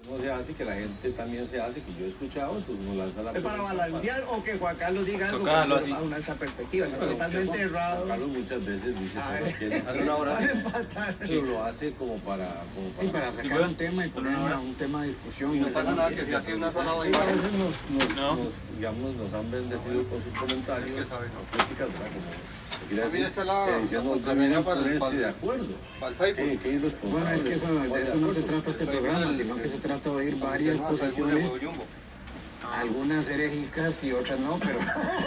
No se hace, que la gente también se hace, que yo he escuchado, entonces uno lanza la pregunta. Para balancear o que Juan Carlos diga algo a esa perspectiva, está totalmente errado. Juan Carlos muchas veces dice cosas que pero lo hace como para sacar un tema y poner un tema de discusión. No pasa nada que sea que una sola a veces nos han bendecido con sus comentarios, con críticas, ¿verdad? Como quiere decir que diciendo deberían ponerse de acuerdo. Bueno, es que de eso no se trata este programa, sino que se trata de oír varias posiciones, algunas herejicas y otras no, pero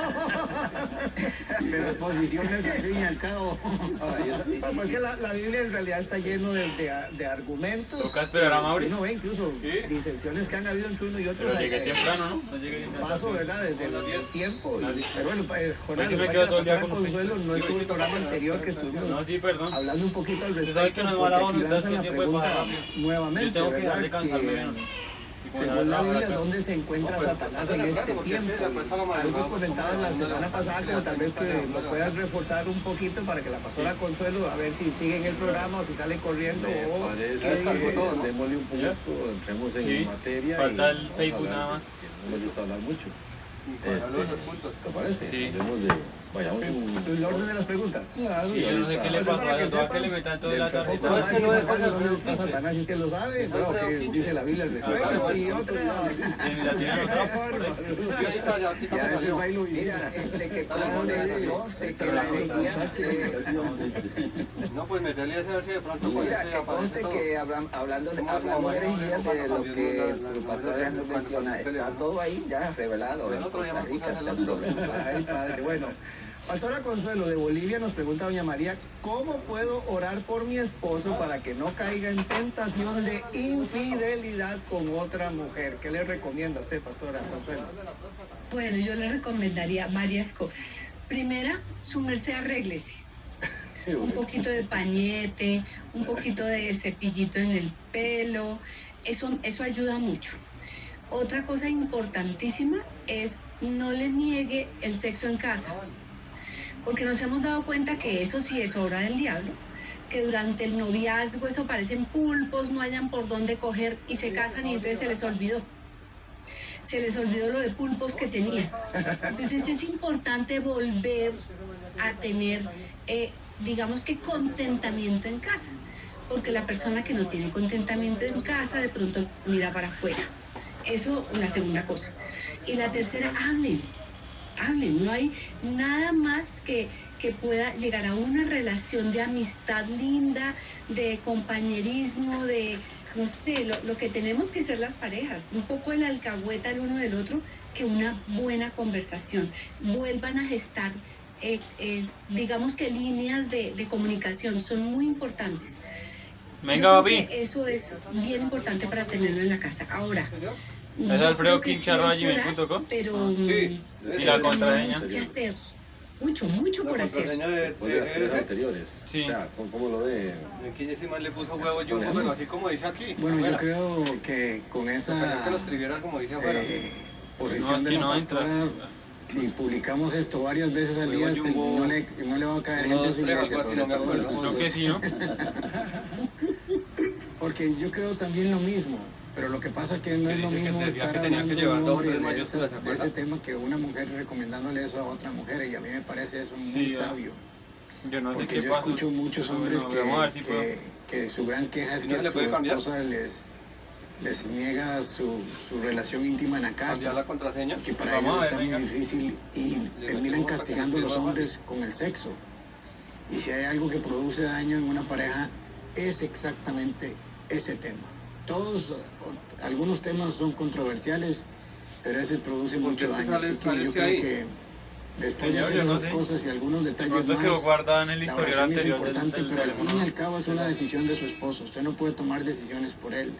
posiciones al fin y al cabo. Porque la Biblia en realidad está lleno de argumentos. Toca esperar a Mauri. Uno ve incluso disensiones que han habido entre uno y otro. Pero llegué temprano, ¿no? No llegué temprano. Paso, ¿verdad? Desde el tiempo. Pero bueno, Jonás, Consuelo no estuvo el programa anterior que estuvimos hablando un poquito al respecto, porque aquí lanzan la pregunta nuevamente, ¿verdad? Según la Biblia, ¿dónde se encuentra Satanás en este tiempo? Algo comentabas la semana pasada, como tal vez que lo puedas reforzar un poquito para que la pastora Consuelo, a ver si sigue en el programa o si sale corriendo. Démosle un poquito, entremos en materia. Falta el Facebook nada más. No me gusta hablar mucho. ¿Te parece? Sí. Vayamos el orden de las preguntas. Claro, sí, yo no sé qué le pasó a eso, que le metan toda la tarjeta. ¿Dónde está Satanás? Si es que lo sabe, bueno, que dice la Biblia al respecto. Y otra. La tiene ya el bailo vivía. Que conste que la herejía no, pues meterle ese de pronto. Mira, que conste que hablando de herejías, de lo que su pastor Alejandro menciona, está todo ahí ya revelado. En Costa Rica está el problema. Ay, padre, bueno. Pastora Consuelo de Bolivia nos pregunta doña María, ¿cómo puedo orar por mi esposo para que no caiga en tentación de infidelidad con otra mujer? ¿Qué le recomienda a usted, pastora Consuelo? Bueno, yo le recomendaría varias cosas. Primera, su merced arréglese. Un poquito de pañete, un poquito de cepillito en el pelo, eso ayuda mucho. Otra cosa importantísima es no le niegue el sexo en casa. Porque nos hemos dado cuenta que eso sí es obra del diablo, que durante el noviazgo eso parecen pulpos, no hayan por dónde coger y se casan y entonces se les olvidó lo de pulpos que tenían. Entonces es importante volver a tener, digamos que contentamiento en casa, porque la persona que no tiene contentamiento en casa de pronto mira para afuera. Eso, la segunda cosa. Y la tercera, hablen, no hay nada más que pueda llegar a una relación de amistad linda, de compañerismo, de, no sé, lo que tenemos que ser las parejas, un poco el alcahueta el uno del otro, que una buena conversación. Vuelvan a gestar, digamos que líneas de comunicación, son muy importantes. Venga, papi. Eso es bien importante para tenerlo en la casa. Ahora, es alfredo15@gmail.com. Pero y la contraseña. ¿Qué hacer? Mucho por hacer. Después de las tres anteriores. Sí. O sea, ¿cómo lo ve? Aquí encima le puso huevo jumbo, pero así como dice aquí. Bueno, yo creo que con esa que lo escribiera como dice afuera. posición de la pastora, si publicamos esto varias veces al día, no le va a caer gente a su iglesia, sobre todo a esposos. Creo que sí, ¿no? Porque yo creo también lo mismo. Pero lo que pasa es que no es lo mismo estar hablando un hombre de ese tema que una mujer recomendándole eso a otra mujer, y a mí me parece eso muy sabio. Yo no sé porque yo escucho muchos hombres que su gran queja es que su esposa les niega su relación íntima en la casa, la contraseña, que para ellos está muy difícil y terminan castigando a los hombres con el sexo. Y si hay algo que produce daño en una pareja, es exactamente ese tema. Algunos temas son controversiales, pero ese produce mucho daño, así que yo creo que después de hacer esas cosas y algunos detalles más, la oración es importante, pero al fin y al cabo es una decisión de su esposo. Usted no puede tomar decisiones por él.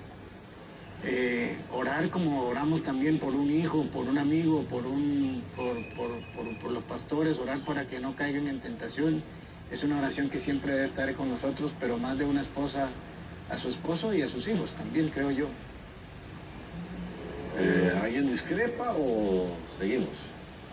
Orar como oramos también por un hijo, por un amigo, por los pastores, orar para que no caigan en tentación, es una oración que siempre debe estar con nosotros, pero más de una esposa a su esposo y a sus hijos también, creo yo. ¿Alguien discrepa o seguimos?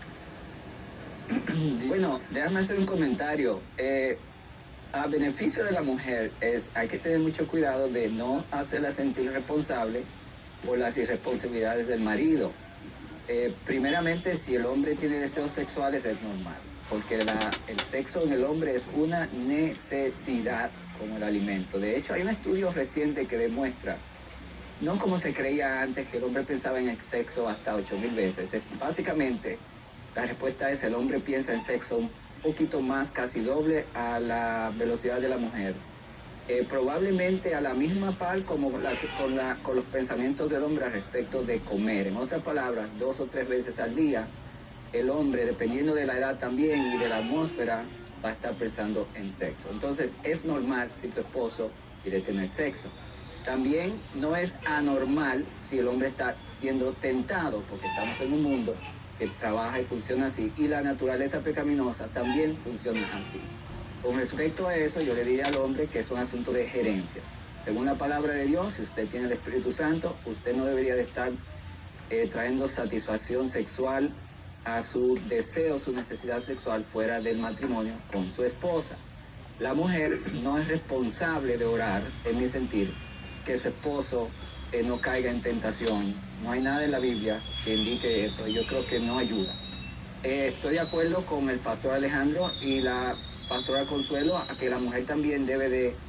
Bueno, déjame hacer un comentario. A beneficio de la mujer hay que tener mucho cuidado de no hacerla sentir responsable por las irresponsabilidades del marido. Primeramente, si el hombre tiene deseos sexuales es normal, porque el sexo en el hombre es una necesidad como el alimento. De hecho, hay un estudio reciente que demuestra, no como se creía antes, que el hombre pensaba en el sexo hasta 8,000 veces. Básicamente, la respuesta es: el hombre piensa en sexo un poquito más, casi doble a la velocidad de la mujer. Probablemente a la misma par como con los pensamientos del hombre al respecto de comer. En otras palabras, 2 o 3 veces al día, el hombre, dependiendo de la edad también y de la atmósfera, va a estar pensando en sexo. Entonces, es normal si tu esposo quiere tener sexo. También no es anormal si el hombre está siendo tentado, porque estamos en un mundo que trabaja y funciona así, y la naturaleza pecaminosa también funciona así. Con respecto a eso, yo le diría al hombre que es un asunto de gerencia. Según la palabra de Dios, si usted tiene el Espíritu Santo, usted no debería de estar trayendo satisfacción sexual a su deseo, su necesidad sexual fuera del matrimonio con su esposa. La mujer no es responsable de orar, en mi sentir, que su esposo no caiga en tentación. No hay nada en la Biblia que indique eso, y yo creo que no ayuda. Estoy de acuerdo con el pastor Alejandro y la pastora Consuelo a que la mujer también debe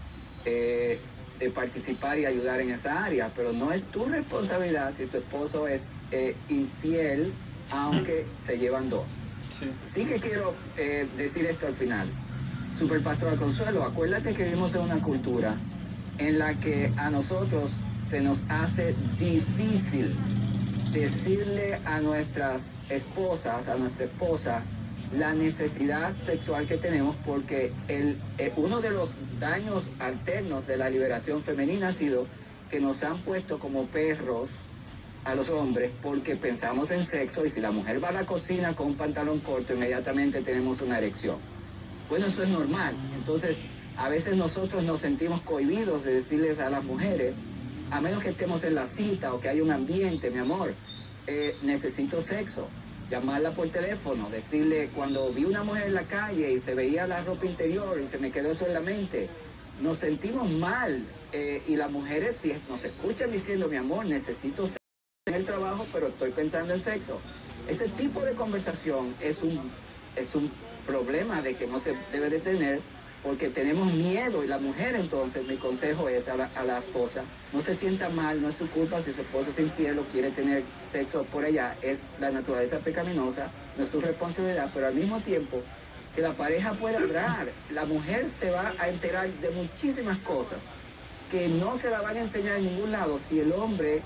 de participar y ayudar en esa área, pero no es tu responsabilidad si tu esposo es infiel, aunque se llevan 2. Sí que quiero decir esto al final. Superpastora Consuelo, acuérdate que vivimos en una cultura en la que a nosotros se nos hace difícil decirle a nuestras esposas, a nuestra esposa, la necesidad sexual que tenemos, porque uno de los daños alternos de la liberación femenina ha sido que nos han puesto como perros a los hombres porque pensamos en sexo, y si la mujer va a la cocina con un pantalón corto, inmediatamente tenemos una erección. Bueno, eso es normal. Entonces, a veces nosotros nos sentimos cohibidos de decirles a las mujeres, a menos que estemos en la cita o que haya un ambiente, mi amor, necesito sexo. Llamarla por teléfono, decirle, cuando vi una mujer en la calle y se veía la ropa interior y se me quedó eso en la mente, nos sentimos mal. Y las mujeres, si nos escuchan diciendo, mi amor, necesito sexo en el trabajo, pero estoy pensando en sexo. Ese tipo de conversación es un problema de que no se debe de tener, porque tenemos miedo. Y la mujer, entonces, mi consejo es a la esposa, no se sienta mal, no es su culpa si su esposo es infiel o quiere tener sexo por allá, es la naturaleza pecaminosa, no es su responsabilidad, pero al mismo tiempo que la pareja pueda hablar. La mujer se va a enterar de muchísimas cosas que no se la van a enseñar en ningún lado si el hombre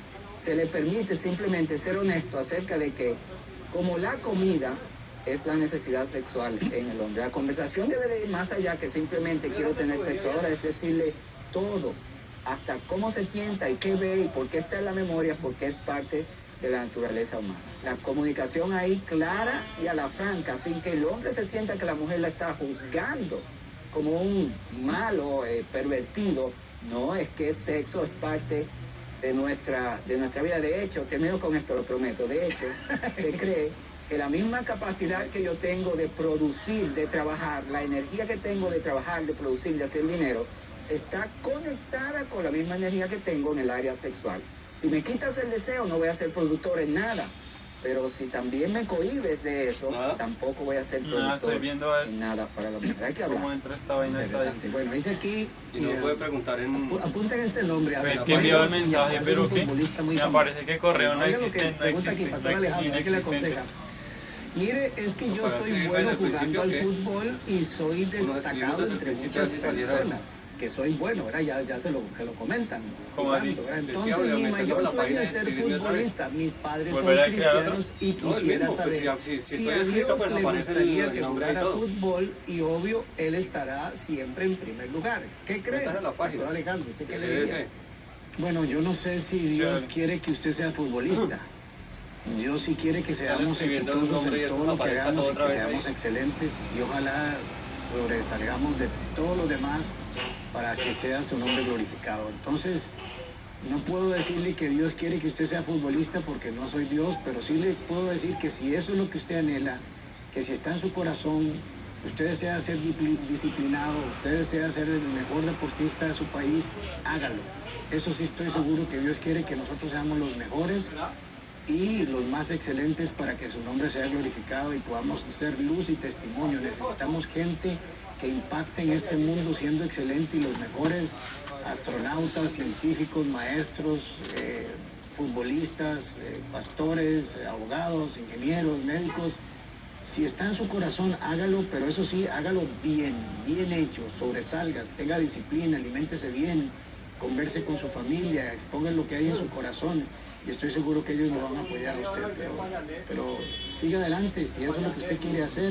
se le permite simplemente ser honesto acerca de que, como la comida es la necesidad sexual en el hombre, la conversación debe de ir más allá que simplemente quiero tener sexo. Ahora es decirle todo, hasta cómo se tienta y qué ve y por qué está en la memoria, porque es parte de la naturaleza humana. La comunicación ahí clara y a la franca, sin que el hombre se sienta que la mujer la está juzgando como un malo, pervertido. No, es que el sexo es parte de nuestra vida. De hecho, termino con esto, lo prometo, de hecho, se cree que la misma capacidad que yo tengo de producir, de trabajar, la energía que tengo de trabajar, de producir, de hacer dinero, está conectada con la misma energía que tengo en el área sexual. Si me quitas el deseo, no voy a ser productor en nada. Pero si también me cohibes de eso, tampoco voy a ser productor en nada para la mujer. Hay que hablar. ¿Cómo entra esta vaina? Bueno, dice aquí... Y no puede preguntar en... Apunten este nombre. Es que envió el mensaje, pero que me parece que correo no existe. Pregunta aquí, Pastor Alejandro, ¿qué le aconseja? Mire, es que yo soy bueno jugando al fútbol y soy destacado entre muchas personas, que soy bueno, ¿verdad? Ya se lo comentan. Jugando, entonces mi mayor sueño es ser futbolista. Mis padres son cristianos y quisiera saber si a Dios le gustaría que jugara fútbol, y obvio, Él estará siempre en primer lugar. ¿Qué cree, Pastor Alejandro? ¿Usted qué le diría? Bueno, yo no sé si Dios quiere que usted sea futbolista. Dios sí quiere que seamos exitosos en todo lo que hagamos y que seamos excelentes, y ojalá sobresalgamos de todos los demás para que sea su nombre glorificado. Entonces, no puedo decirle que Dios quiere que usted sea futbolista porque no soy Dios, pero sí le puedo decir que si eso es lo que usted anhela, que si está en su corazón, usted desea ser disciplinado, usted desea ser el mejor deportista de su país, hágalo. Eso sí estoy seguro que Dios quiere que nosotros seamos los mejores y los más excelentes para que su nombre sea glorificado y podamos ser luz y testimonio. Necesitamos gente que impacte en este mundo siendo excelente y los mejores astronautas, científicos, maestros, futbolistas, pastores, abogados, ingenieros, médicos. Si está en su corazón, hágalo, pero eso sí, hágalo bien, bien hecho, sobresalgas, tenga disciplina, aliméntese bien, converse con su familia, exponga lo que hay en su corazón y estoy seguro que ellos lo van a apoyar a usted, pero siga adelante si eso es lo que usted quiere hacer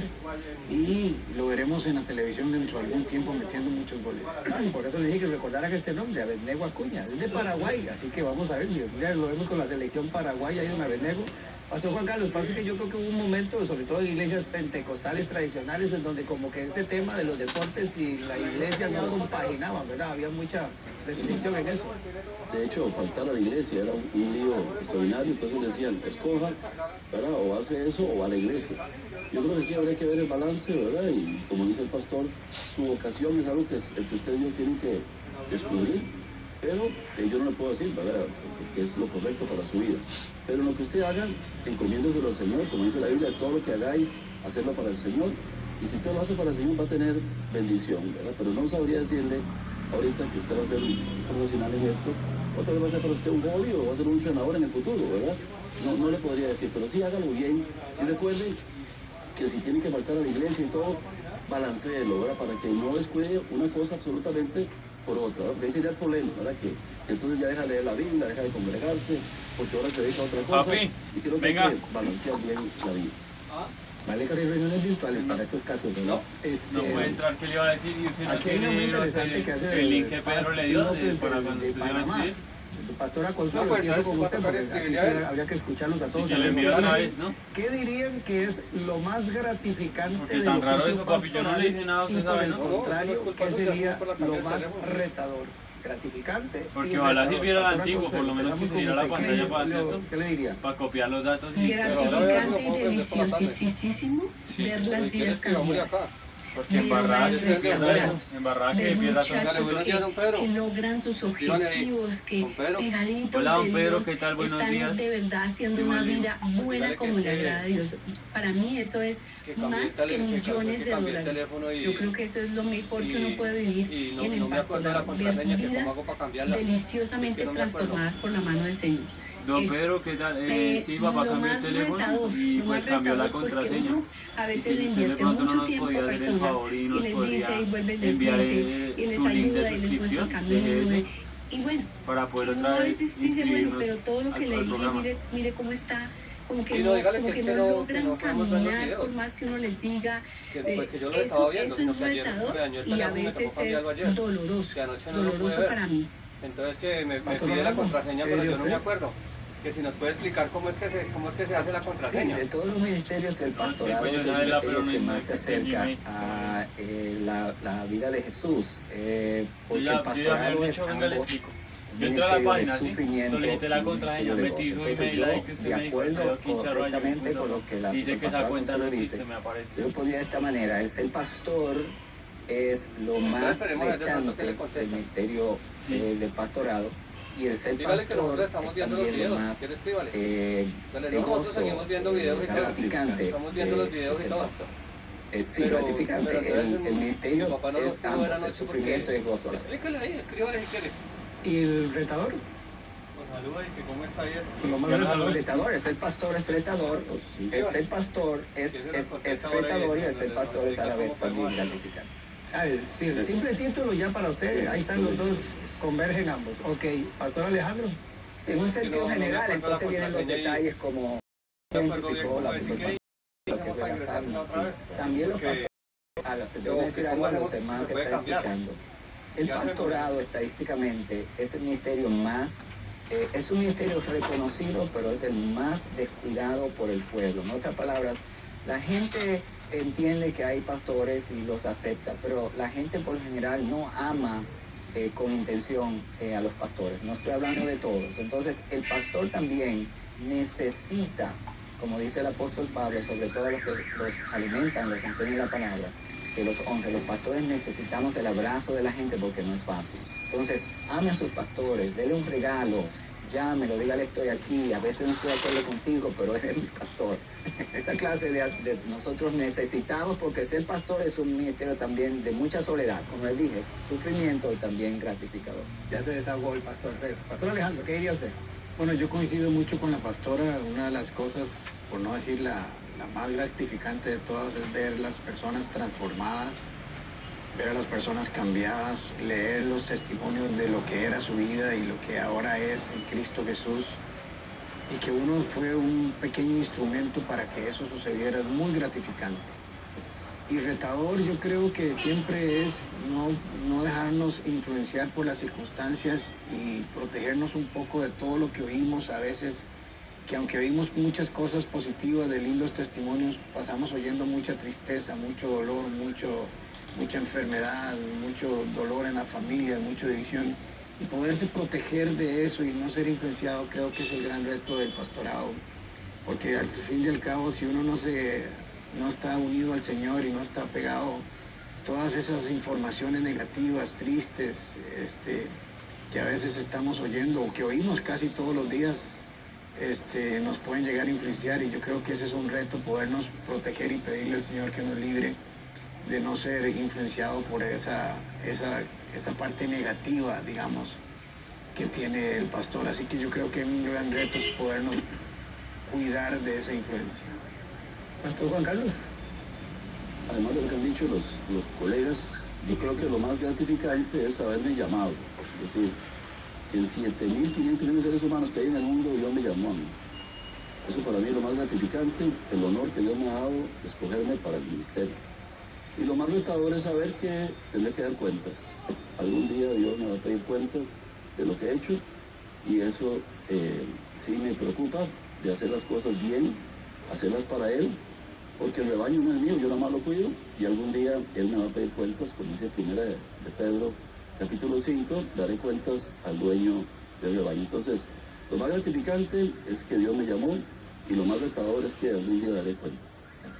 y lo veremos en la televisión dentro de algún tiempo metiendo muchos goles. Por eso le dije que recordaran este nombre, Abednego Acuña, es de Paraguay, así que vamos a ver, ya lo vemos con la selección paraguaya y don Abednego. Pastor Juan Carlos, parece que yo creo que hubo un momento, sobre todo en iglesias pentecostales tradicionales, en donde como que ese tema de los deportes y la iglesia no compaginaban, ¿verdad? Había mucha restricción en eso. De hecho, faltar a la iglesia era un lío extraordinario, entonces decían, escoja, ¿verdad? O hace eso o va a la iglesia. Yo creo que aquí habría que ver el balance, ¿verdad? Y como dice el pastor, su vocación es algo que entre usted y Dios tienen que descubrir, pero yo no le puedo decir, ¿verdad?, que es lo correcto para su vida. Pero lo que usted haga, encomiéndoselo al Señor, como dice la Biblia, todo lo que hagáis, hacerlo para el Señor. Y si usted lo hace para el Señor, va a tener bendición, ¿verdad? Pero no sabría decirle ahorita que usted va a ser un profesional en esto, otra vez va a ser para usted un hobby o va a ser un entrenador en el futuro, ¿verdad? No le podría decir, pero sí hágalo bien. Y recuerde que si tiene que faltar a la iglesia y todo, balanceelo, ¿verdad? Para que no descuide una cosa absolutamente por otra, ¿verdad? Porque ese sería el problema, ¿verdad? Que entonces ya deja de leer la Biblia, deja de congregarse, porque ahora se dedica a otra cosa. Papi, y creo que hay que balancear bien la vida. Vale, que hay reuniones virtuales para estos casos, ¿no? No puede entrar, ¿qué le iba a decir? Y usted no aquí hay algo muy interesante que hace el link que Pedro le dio de Panamá. Pastora Consuelo, pues, empiezo con usted porque aquí habría que escucharlos a todos. ¿Qué dirían que es lo más gratificante del oficio pastoral y por el contrario, qué sería lo más retador? Gratificante. Porque ojalá sirviera el antiguo, por lo menos que sirviera la pantalla para hacer esto. ¿Qué le diría? Para copiar los datos. Gratificante y deliciosísimo ver las vidas cambiadas. Porque embarrada que pierda que logran sus objetivos, que pegaditos Hola, don de Pedro, Dios ¿qué tal? Buenos días. están de verdad haciendo una vida buena como le agrada a Dios. Para mí eso es más que millones de dólares. Yo creo que eso es lo mejor que uno puede vivir en el pastorado, ver vidas deliciosamente transformadas por la mano del Señor. Don Pedro, ¿qué tal? Iba para cambiar el teléfono y pues cambió la contraseña. A veces le invierte mucho tiempo a personas y les dice y vuelve y les dice y les ayuda y les muestra el camino. Y bueno, uno a veces dice, bueno, pero todo lo que le dije, mire cómo está, como que no logran caminar por más que uno les diga. Eso es retador y a veces es doloroso para mí. Entonces que me pide la contraseña, pero yo no me acuerdo. Que si nos puede explicar cómo es que se hace la contraseña. Sí, de todos los ministerios el pastorado es el ministerio que más se acerca a la vida de Jesús, porque el pastorado es ambos. Un ministerio de sufrimiento y un ministerio de gozo. Entonces yo, de acuerdo correctamente con lo que la pastora dice, yo lo pondría de esta manera: el ser pastor es lo más retante del ministerio del pastorado, y el ser pastor es también lo más de gozo, gratificante de ser pastor. Sí, gratificante. El ministerio es ambos, es sufrimiento y es gozo. Explícale ahí, escríbale si quiere. ¿Y el retador? ¿Cómo está ahí? El retador, el ser pastor es retador, el ser pastor es retador y el ser pastor es a la vez también gratificante. Sí, el simple título ya para ustedes, ahí están los dos, convergen ambos. Ok, Pastor Alejandro. En un sentido general, entonces vienen los detalles como identificó la superpastora, lo que es ver las almas. También los pastores, tengo que decir algo a los hermanos que están escuchando. El pastorado estadísticamente es el ministerio más, es un ministerio reconocido, pero es el más descuidado por el pueblo. En otras palabras, la gente entiende que hay pastores y los acepta, pero la gente por lo general no ama con intención a los pastores. No estoy hablando de todos. Entonces, el pastor también necesita, como dice el apóstol Pablo, sobre todo los que los alimentan, los enseñan la palabra, que los honre. Los pastores necesitamos el abrazo de la gente porque no es fácil. Entonces, ame a sus pastores, dele un regalo, llámelo, dígale estoy aquí, a veces no estoy de acuerdo contigo, pero eres mi pastor. Esa clase de nosotros necesitamos, porque ser pastor es un ministerio también de mucha soledad, como les dije, es sufrimiento y también gratificador. Ya se desahogó el pastor. Pastor Alejandro, ¿qué diría usted? Bueno, yo coincido mucho con la pastora. Una de las cosas, por no decir la más gratificante de todas, es ver las personas transformadas, ver a las personas cambiadas, leer los testimonios de lo que era su vida y lo que ahora es en Cristo Jesús, y que uno fue un pequeño instrumento para que eso sucediera. Es muy gratificante. Y retador, yo creo que siempre es no dejarnos influenciar por las circunstancias y protegernos un poco de todo lo que oímos a veces, que aunque oímos muchas cosas positivas de lindos testimonios, pasamos oyendo mucha tristeza, mucho dolor, mucha enfermedad, mucho dolor en la familia, mucha división. Y poderse proteger de eso y no ser influenciado, creo que es el gran reto del pastorado. Porque al fin y al cabo, si uno no está unido al Señor y no está pegado, todas esas informaciones negativas, tristes, que a veces estamos oyendo o que oímos casi todos los días, nos pueden llegar a influenciar. Y yo creo que ese es un reto, podernos proteger y pedirle al Señor que nos libre de no ser influenciado por esa parte negativa, digamos, que tiene el pastor. Así que yo creo que un gran reto es podernos cuidar de esa influencia. Pastor Juan Carlos. Además de lo que han dicho los colegas, yo creo que lo más gratificante es haberme llamado. Es decir, que en 7.500 millones de seres humanos que hay en el mundo, Dios me llamó a mí. Eso para mí es lo más gratificante, el honor que Dios me ha dado de escogerme para el ministerio. Y lo más retador es saber que tendré que dar cuentas. Algún día Dios me va a pedir cuentas de lo que he hecho, y eso sí me preocupa, de hacer las cosas bien, hacerlas para Él, porque el rebaño no es mío, yo nada más lo cuido, y algún día Él me va a pedir cuentas, como dice primera de Pedro, capítulo 5, daré cuentas al dueño del rebaño. Entonces, lo más gratificante es que Dios me llamó, y lo más retador es que algún día daré cuentas.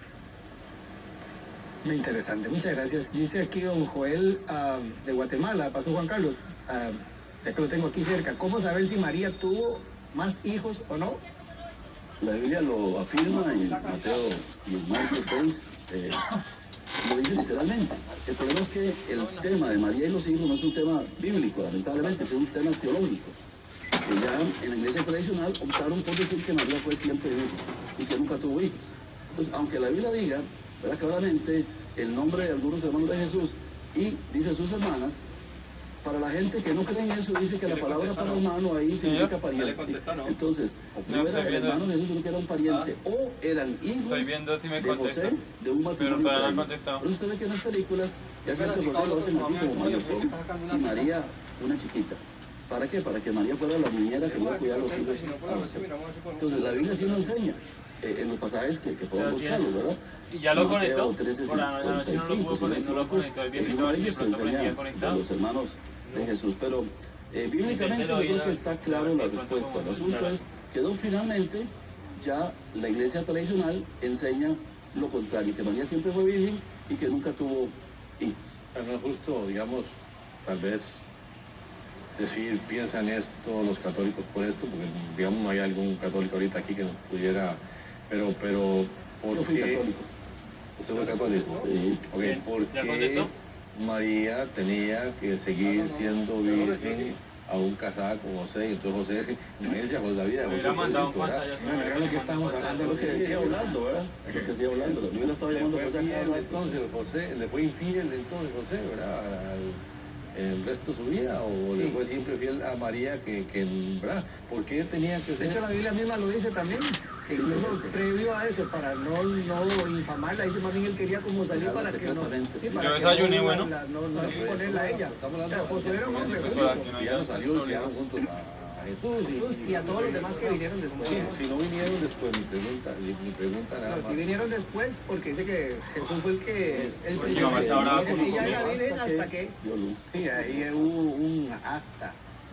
Muy interesante, muchas gracias. Dice aquí don Joel de Guatemala, Pastor Juan Carlos, ya que lo tengo aquí cerca, ¿cómo saber si María tuvo más hijos o no? La Biblia lo afirma en Mateo y en Marcos 6, lo dice literalmente. El problema es que el tema de María y los hijos no es un tema bíblico, lamentablemente, es un tema teológico. Que ya en la iglesia tradicional optaron por decir que María fue siempre virgen y que nunca tuvo hijos. Entonces, aunque la Biblia diga, ¿verdad?, claramente el nombre de algunos hermanos de Jesús y dice sus hermanas, para la gente que no cree en eso, dice que la palabra para hermano ahí significa pariente. Entonces, no era el hermano de Jesús, sino que era un pariente. O eran hijos de José, de un matrimonio previo. Por eso usted ve que en las películas ya siempre José lo hacen así como mayordomo y María una chiquita. ¿Para qué? Para que María fuera la niñera que iba a cuidar a los hijos a José. Entonces, la Biblia sí lo enseña. En los pasajes que podemos buscarlos, ¿verdad? Y ya lo conectó. Mateo 13:55, si no me equivoco, es uno de ellos que enseña de los hermanos de Jesús. Pero bíblicamente yo creo que está claro la respuesta. El asunto es que doctrinalmente ya la iglesia tradicional enseña lo contrario, que María siempre fue virgen y que nunca tuvo hijos. No es justo, digamos, tal vez decir, piensan esto los católicos por esto, porque digamos no hay algún católico ahorita aquí que nos pudiera... Pero ¿por Yo fui qué? católico. ¿Usted fue católico? Sí. Okay, ¿por qué María tenía que seguir siendo virgen aún casada con José? Y entonces José, imagínense a la vida de José. Bueno, era lo que estábamos hablando, lo que decía hablando, ¿verdad? Lo que decía hablando. La Biblia estaba llamando a José. Entonces José, le fue infiel entonces José, ¿verdad? El resto de su vida, o le fue siempre fiel a María que ¿verdad? ¿Por qué tenía que ser? De hecho, la Biblia misma lo dice también, que incluso previo a eso, para no infamarla, dice más bien él quería como salir para que no, sí, para que no exponerla a ella. Josué era un hombre justo. Ya no salió y quedaron juntos a Jesús y a todos los demás que vinieron después. Si no vinieron después, mi pregunta nada más. Si vinieron después, porque dice que Jesús fue el que... Ella era virgen hasta que... dio luz. Sí, ahí hubo un hasta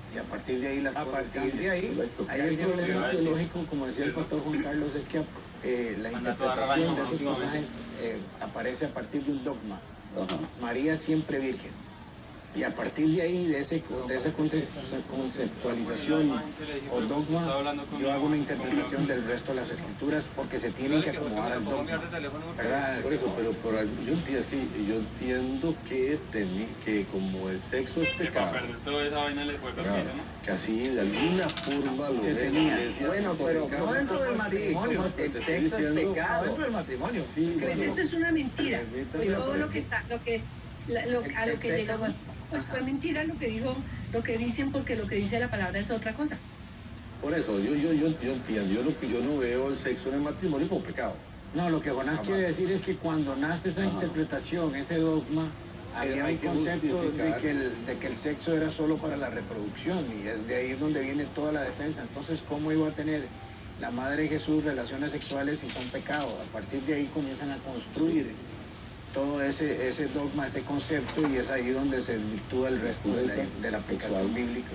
Y a partir de ahí las cosas cambian. Ahí el problema teológico, como decía el pastor Juan Carlos, es que la interpretación de esos pasajes aparece a partir de un dogma. María siempre virgen. Y a partir de ahí, de esa conceptualización o dogma, yo hago una interpretación del resto de las escrituras porque se tienen que acomodar al dogma, ¿verdad? Por eso, pero yo entiendo que como el sexo es pecado, que así de alguna forma lo se tenía. Bueno, pero no dentro del matrimonio, el sexo es pecado. Dentro del matrimonio. Pues eso es una mentira. Todo lo que está, a lo que llegamos, pues fue mentira lo que dicen, porque lo que dice la palabra es otra cosa. Por eso, yo entiendo, yo no veo el sexo en el matrimonio como pecado. No, lo que Jonás quiere decir es que cuando nace esa interpretación, ese dogma, había un concepto de que el sexo era solo para la reproducción, y de ahí es donde viene toda la defensa. Entonces, ¿cómo iba a tener la Madre de Jesús relaciones sexuales si son pecados? A partir de ahí comienzan a construir todo ese dogma, ese concepto, y es ahí donde se desvirtúa el resto de la aplicación bíblica.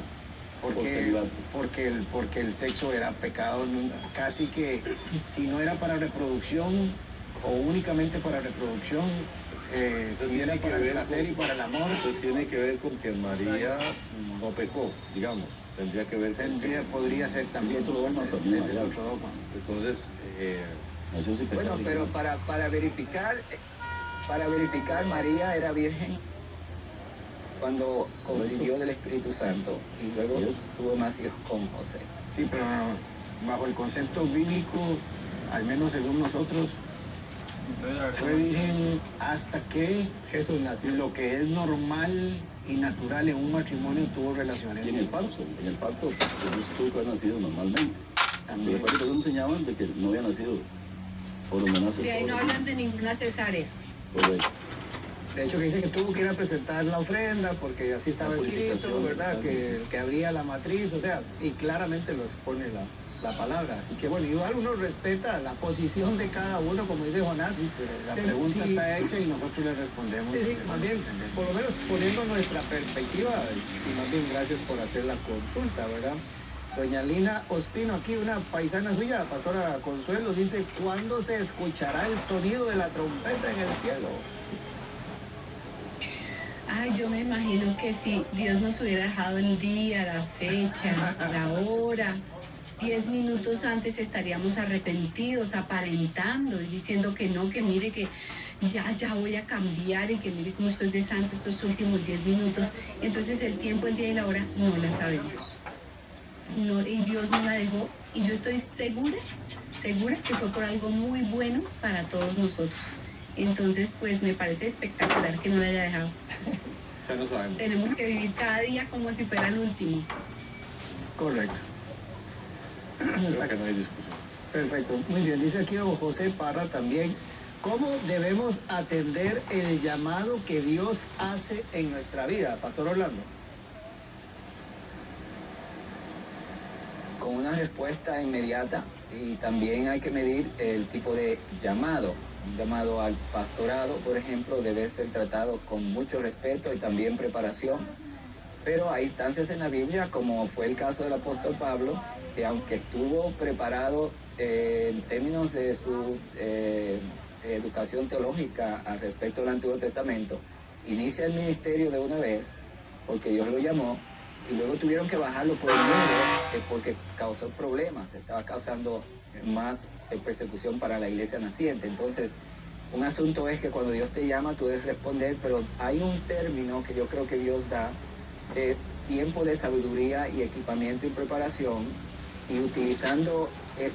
Porque el sexo era pecado, casi que si no era para reproducción o únicamente para reproducción, si era para el placer y para el amor. Entonces tiene que ver con que María no pecó, digamos. Tendría que ver podría ser también otro dogma. Entonces, bueno, pero para verificar, María era virgen cuando concibió del Espíritu Santo y luego tuvo más hijos con José. Sí, pero bajo el concepto bíblico, al menos según nosotros, fue virgen hasta que Jesús nació. Lo que es normal y natural en un matrimonio tuvo relaciones. Y en el parto Jesús tuvo que haber nacido normalmente. También. Los padres enseñaban de que no había nacido por donde nace. Sí, ahí no hablan de ninguna cesárea. Correcto. De hecho, que dice que tuvo que ir a presentar la ofrenda porque así estaba escrito, ¿verdad? Que abría la matriz, o sea, y claramente lo expone la palabra. Así que bueno, igual uno respeta la posición de cada uno, como dice Jonás. Sí, pero la pregunta está hecha y nosotros le respondemos. Sí, más bien, por lo menos poniendo nuestra perspectiva, y más bien gracias por hacer la consulta, ¿verdad? Doña Lina Ospino, aquí una paisana suya, Pastora Consuelo, dice: ¿cuándo se escuchará el sonido de la trompeta en el cielo? Ay, yo me imagino que si Dios nos hubiera dejado el día, la fecha, la hora, 10 minutos antes estaríamos arrepentidos, aparentando y diciendo que no, que mire que ya voy a cambiar y que mire cómo estoy de santo estos últimos 10 minutos. Entonces el tiempo, el día y la hora no la sabemos. No, y Dios nos la dejó, y yo estoy segura que fue por algo muy bueno para todos nosotros. Entonces, pues me parece espectacular que no la haya dejado. Ya no sabemos. Tenemos que vivir cada día como si fuera el último. Correcto. Creo que no hay discusión. Perfecto, muy bien. Dice aquí don José Parra también: ¿cómo debemos atender el llamado que Dios hace en nuestra vida? Pastor Orlando. Con una respuesta inmediata, y también hay que medir el tipo de llamado. Un llamado al pastorado, por ejemplo, debe ser tratado con mucho respeto y también preparación. Pero hay instancias en la Biblia, como fue el caso del apóstol Pablo, que aunque estuvo preparado en términos de su educación teológica al respecto del Antiguo Testamento, inicia el ministerio de una vez, porque Dios lo llamó, y luego tuvieron que bajarlo por el muro porque causó problemas, estaba causando más persecución para la iglesia naciente. Entonces, un asunto es que cuando Dios te llama, tú debes responder, pero hay un término que yo creo que Dios da de tiempo de sabiduría y equipamiento y preparación, y utilizando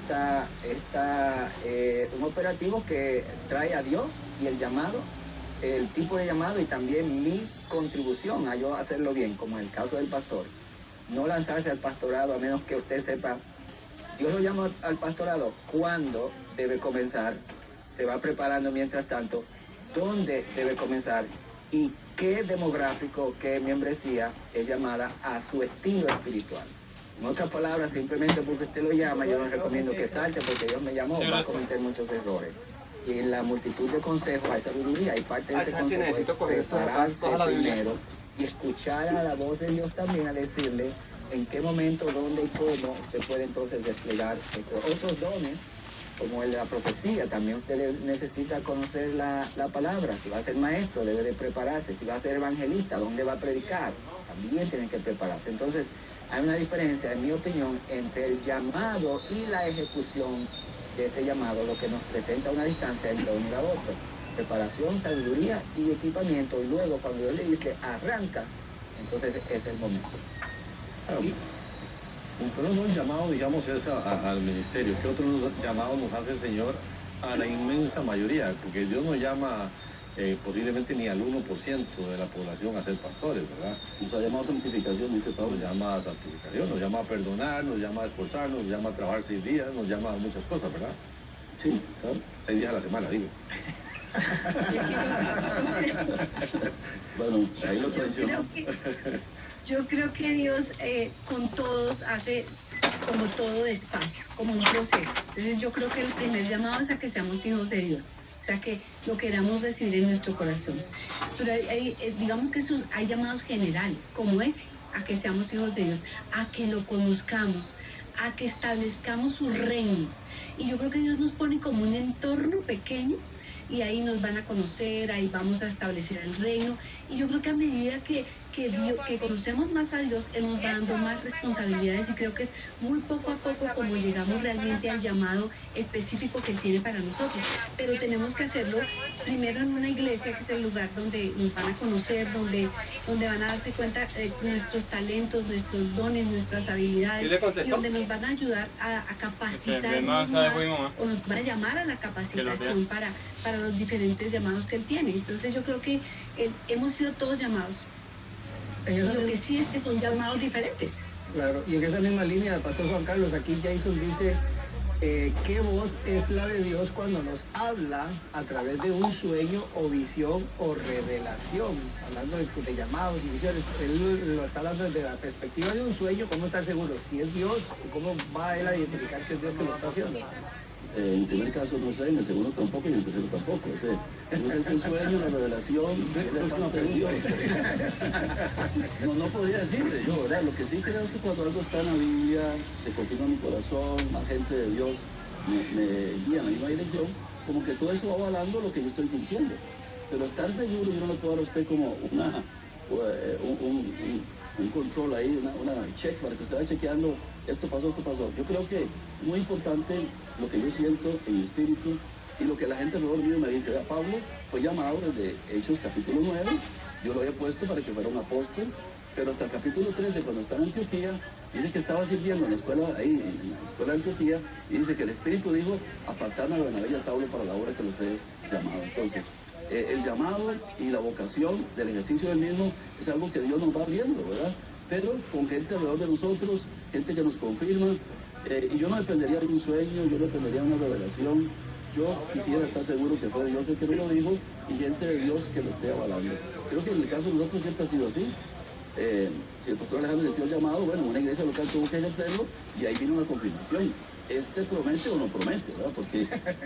un operativo que trae a Dios y el llamado, el tipo de llamado, y también mi contribución a yo hacerlo bien, como en el caso del pastor. No lanzarse al pastorado a menos que usted sepa, Dios lo llama al pastorado, ¿cuándo debe comenzar? Se va preparando mientras tanto, ¿dónde debe comenzar? Y qué demográfico, qué membresía es llamada a su estilo espiritual. En otras palabras, simplemente porque usted lo llama, yo no recomiendo que salte porque Dios me llamó, va a cometer muchos errores. Y en la multitud de consejos hay sabiduría, y parte de ese consejo es prepararse primero y escuchar a la voz de Dios también, a decirle: en qué momento, dónde y cómo usted puede entonces desplegar esos otros dones, como el de la profecía. También usted necesita conocer la palabra. Si va a ser maestro, debe de prepararse. Si va a ser evangelista, ¿dónde va a predicar? También tiene que prepararse. Entonces, hay una diferencia, en mi opinión, entre el llamado y la ejecución de ese llamado, lo que nos presenta una distancia entre uno y la otra. Preparación, sabiduría y equipamiento. Y luego, cuando Dios le dice, arranca, entonces es el momento. Claro. Pero no el llamado, digamos, es al ministerio. ¿Qué otros llamados nos hace el Señor a la inmensa mayoría? Porque Dios no llama posiblemente ni al 1% de la población a ser pastores, ¿verdad? Nos ha llamado a santificación, dice Pablo. Nos llama a santificación, nos llama a perdonar, nos llama a esforzarnos, nos llama a trabajar 6 días, nos llama a muchas cosas, ¿verdad? Sí, claro. 6 días a la semana, digo. Bueno, ahí lo traicionó. Yo creo que Dios con todos hace como todo despacio, como un proceso. Entonces yo creo que el primer llamado es a que seamos hijos de Dios, o sea, que lo queramos recibir en nuestro corazón. Pero digamos que hay llamados generales, como ese, a que seamos hijos de Dios, a que lo conozcamos, a que establezcamos su reino. Y yo creo que Dios nos pone como un entorno pequeño, y ahí nos van a conocer, ahí vamos a establecer el reino. Y yo creo que a medida que conocemos más a Dios, Él nos va dando más responsabilidades, y creo que es muy poco a poco como llegamos realmente al llamado específico que Él tiene para nosotros. Pero tenemos que hacerlo primero en una iglesia, que es el lugar donde nos van a conocer, donde van a darse cuenta de nuestros talentos, nuestros dones, nuestras habilidades, y donde nos van a ayudar a capacitarnos más, o nos van a llamar a la capacitación para los diferentes llamados que Él tiene. Entonces yo creo que hemos sido todos llamados. Lo que sí es que son llamados diferentes. Claro, y en esa misma línea, Pastor Juan Carlos, aquí Jason dice, ¿qué voz es la de Dios cuando nos habla a través de un sueño o visión o revelación? Hablando de llamados y visiones, él lo está hablando desde la perspectiva de un sueño. ¿Cómo estar seguro si es Dios o cómo va él a identificar que es Dios que lo está haciendo? En el primer caso no sé, en el segundo tampoco y en el tercero tampoco. No sé si es el sueño, la revelación, viene de parte de Dios. No podría decirle yo, ¿verdad? Lo que sí creo es que cuando algo está en la Biblia, se confirma en mi corazón, la gente de Dios me guía en la misma dirección, como que todo eso va avalando lo que yo estoy sintiendo. Pero estar seguro, yo no le puedo dar a usted como un control ahí, una check para que usted vaya chequeando esto pasó. Yo creo que muy importante lo que yo siento en mi espíritu y lo que la gente alrededor mío me dice. Pablo fue llamado desde Hechos capítulo 9, yo lo había puesto para que fuera un apóstol, pero hasta el capítulo 13, cuando está en Antioquía, dice que estaba sirviendo en la escuela, ahí en la escuela de Antioquía, y dice que el Espíritu dijo, apartarme a Bernabé y a Saulo para la obra que los he llamado. Entonces, el llamado y la vocación del ejercicio del mismo es algo que Dios nos va abriendo, ¿verdad? Pero con gente alrededor de nosotros, gente que nos confirma, y yo no dependería de un sueño, yo no dependería de una revelación. Yo quisiera estar seguro que fue Dios el que me lo dijo y gente de Dios que lo esté avalando. Creo que en el caso de nosotros siempre ha sido así. Si el pastor Alejandro le dio el llamado, bueno, una iglesia local tuvo que ejercerlo y ahí vino una confirmación. ¿Promete o no promete? ¿Verdad? Porque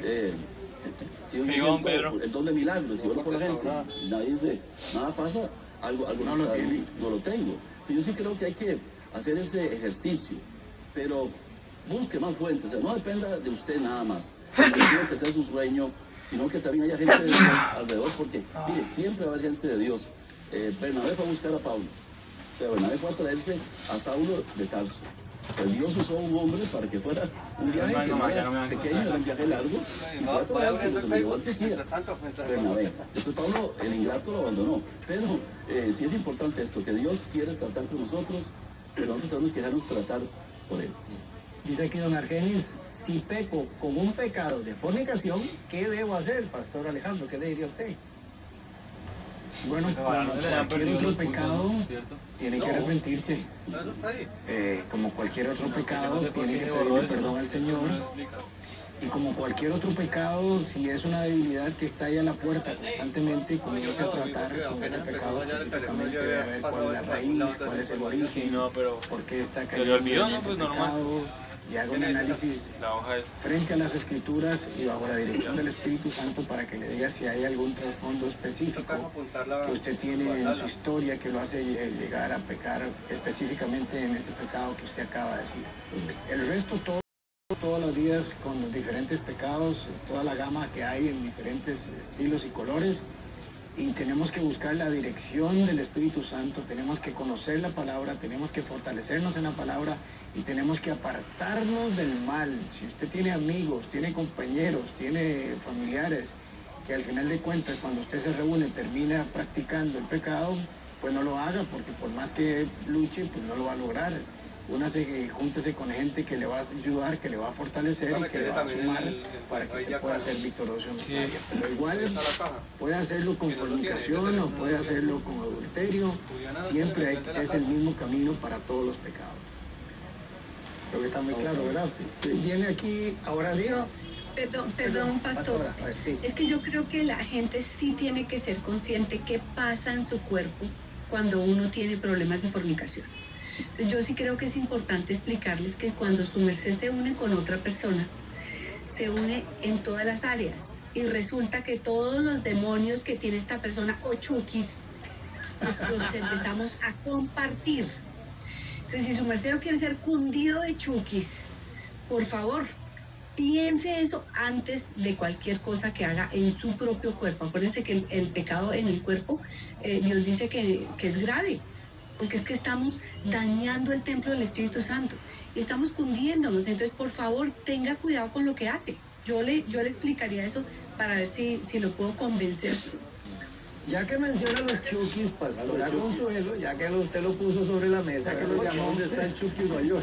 si yo siento el don de milagros, si oro por la gente, nadie dice, nada pasa, algo no lo tengo. Yo sí creo que hay que hacer ese ejercicio, pero busque más fuentes, o sea, no dependa de usted nada más, no sentido que sea su sueño, sino que también haya gente de Dios alrededor, porque, mire, siempre va a haber gente de Dios. Bernabé fue a buscar a Pablo, o sea, Bernabé fue a traerse a Saulo de Tarso. Pues Dios usó a un hombre para que fuera un viaje que no era pequeño, era un viaje largo, y fue a traérselo, se lo llevó a Antioquía, Bernabé. Después Pablo, el ingrato, lo abandonó. Pero sí es importante esto, que Dios quiere tratar con nosotros, pero nosotros tenemos que dejarnos tratar por Él. Dice aquí don Argenis, si peco con un pecado de fornicación, ¿qué debo hacer, Pastor Alejandro? ¿Qué le diría a usted? Bueno, como cualquier otro pecado, tiene que arrepentirse. Como cualquier otro pecado, tiene que pedirle perdón al Señor. Y como cualquier otro pecado, si es una debilidad que está ahí a la puerta constantemente, comienza a tratar con ese pecado específicamente, de ver cuál es la raíz, cuál es el origen, por qué está cayendo en ese pecado. y haga un análisis frente a las Escrituras y bajo la dirección del Espíritu Santo para que le diga si hay algún trasfondo específico que usted tiene en su historia que lo hace llegar a pecar específicamente en ese pecado que usted acaba de decir. El resto todos los días con los diferentes pecados, toda la gama que hay en diferentes estilos y colores, y tenemos que buscar la dirección del Espíritu Santo, tenemos que conocer la palabra, tenemos que fortalecernos en la palabra y tenemos que apartarnos del mal. Si usted tiene amigos, tiene compañeros, tiene familiares, que al final de cuentas cuando usted se reúne termina practicando el pecado, pues no lo haga, porque por más que luche, pues no lo va a lograr. Júntese con gente que le va a ayudar, que le va a fortalecer y que le va a sumar para que usted pueda ser victorioso en esa área. Pero igual puede hacerlo con fornicación o puede hacerlo con adulterio. Siempre es el mismo camino para todos los pecados. Creo que está muy claro, ¿verdad? Sí. Viene aquí, ahora sí. Perdón, pastor. Es que yo creo que la gente sí tiene que ser consciente qué pasa en su cuerpo cuando uno tiene problemas de fornicación. Yo sí creo que es importante explicarles que cuando su merced se une con otra persona, se une en todas las áreas y resulta que todos los demonios que tiene esta persona o chukis, los empezamos a compartir. Entonces, si su merced no quiere ser cundido de chukis, por favor, piense eso antes de cualquier cosa que haga en su propio cuerpo. Acuérdense que el pecado en el cuerpo, Dios dice que es grave. Porque es que estamos dañando el templo del Espíritu Santo y estamos cundiéndonos. Entonces, por favor, tenga cuidado con lo que hace. Yo le explicaría eso para ver si lo puedo convencer. Ya que menciona los chukis, pastora Consuelo, ya que usted lo puso sobre la mesa, que lo llamó, ¿dónde está el chuki mayor?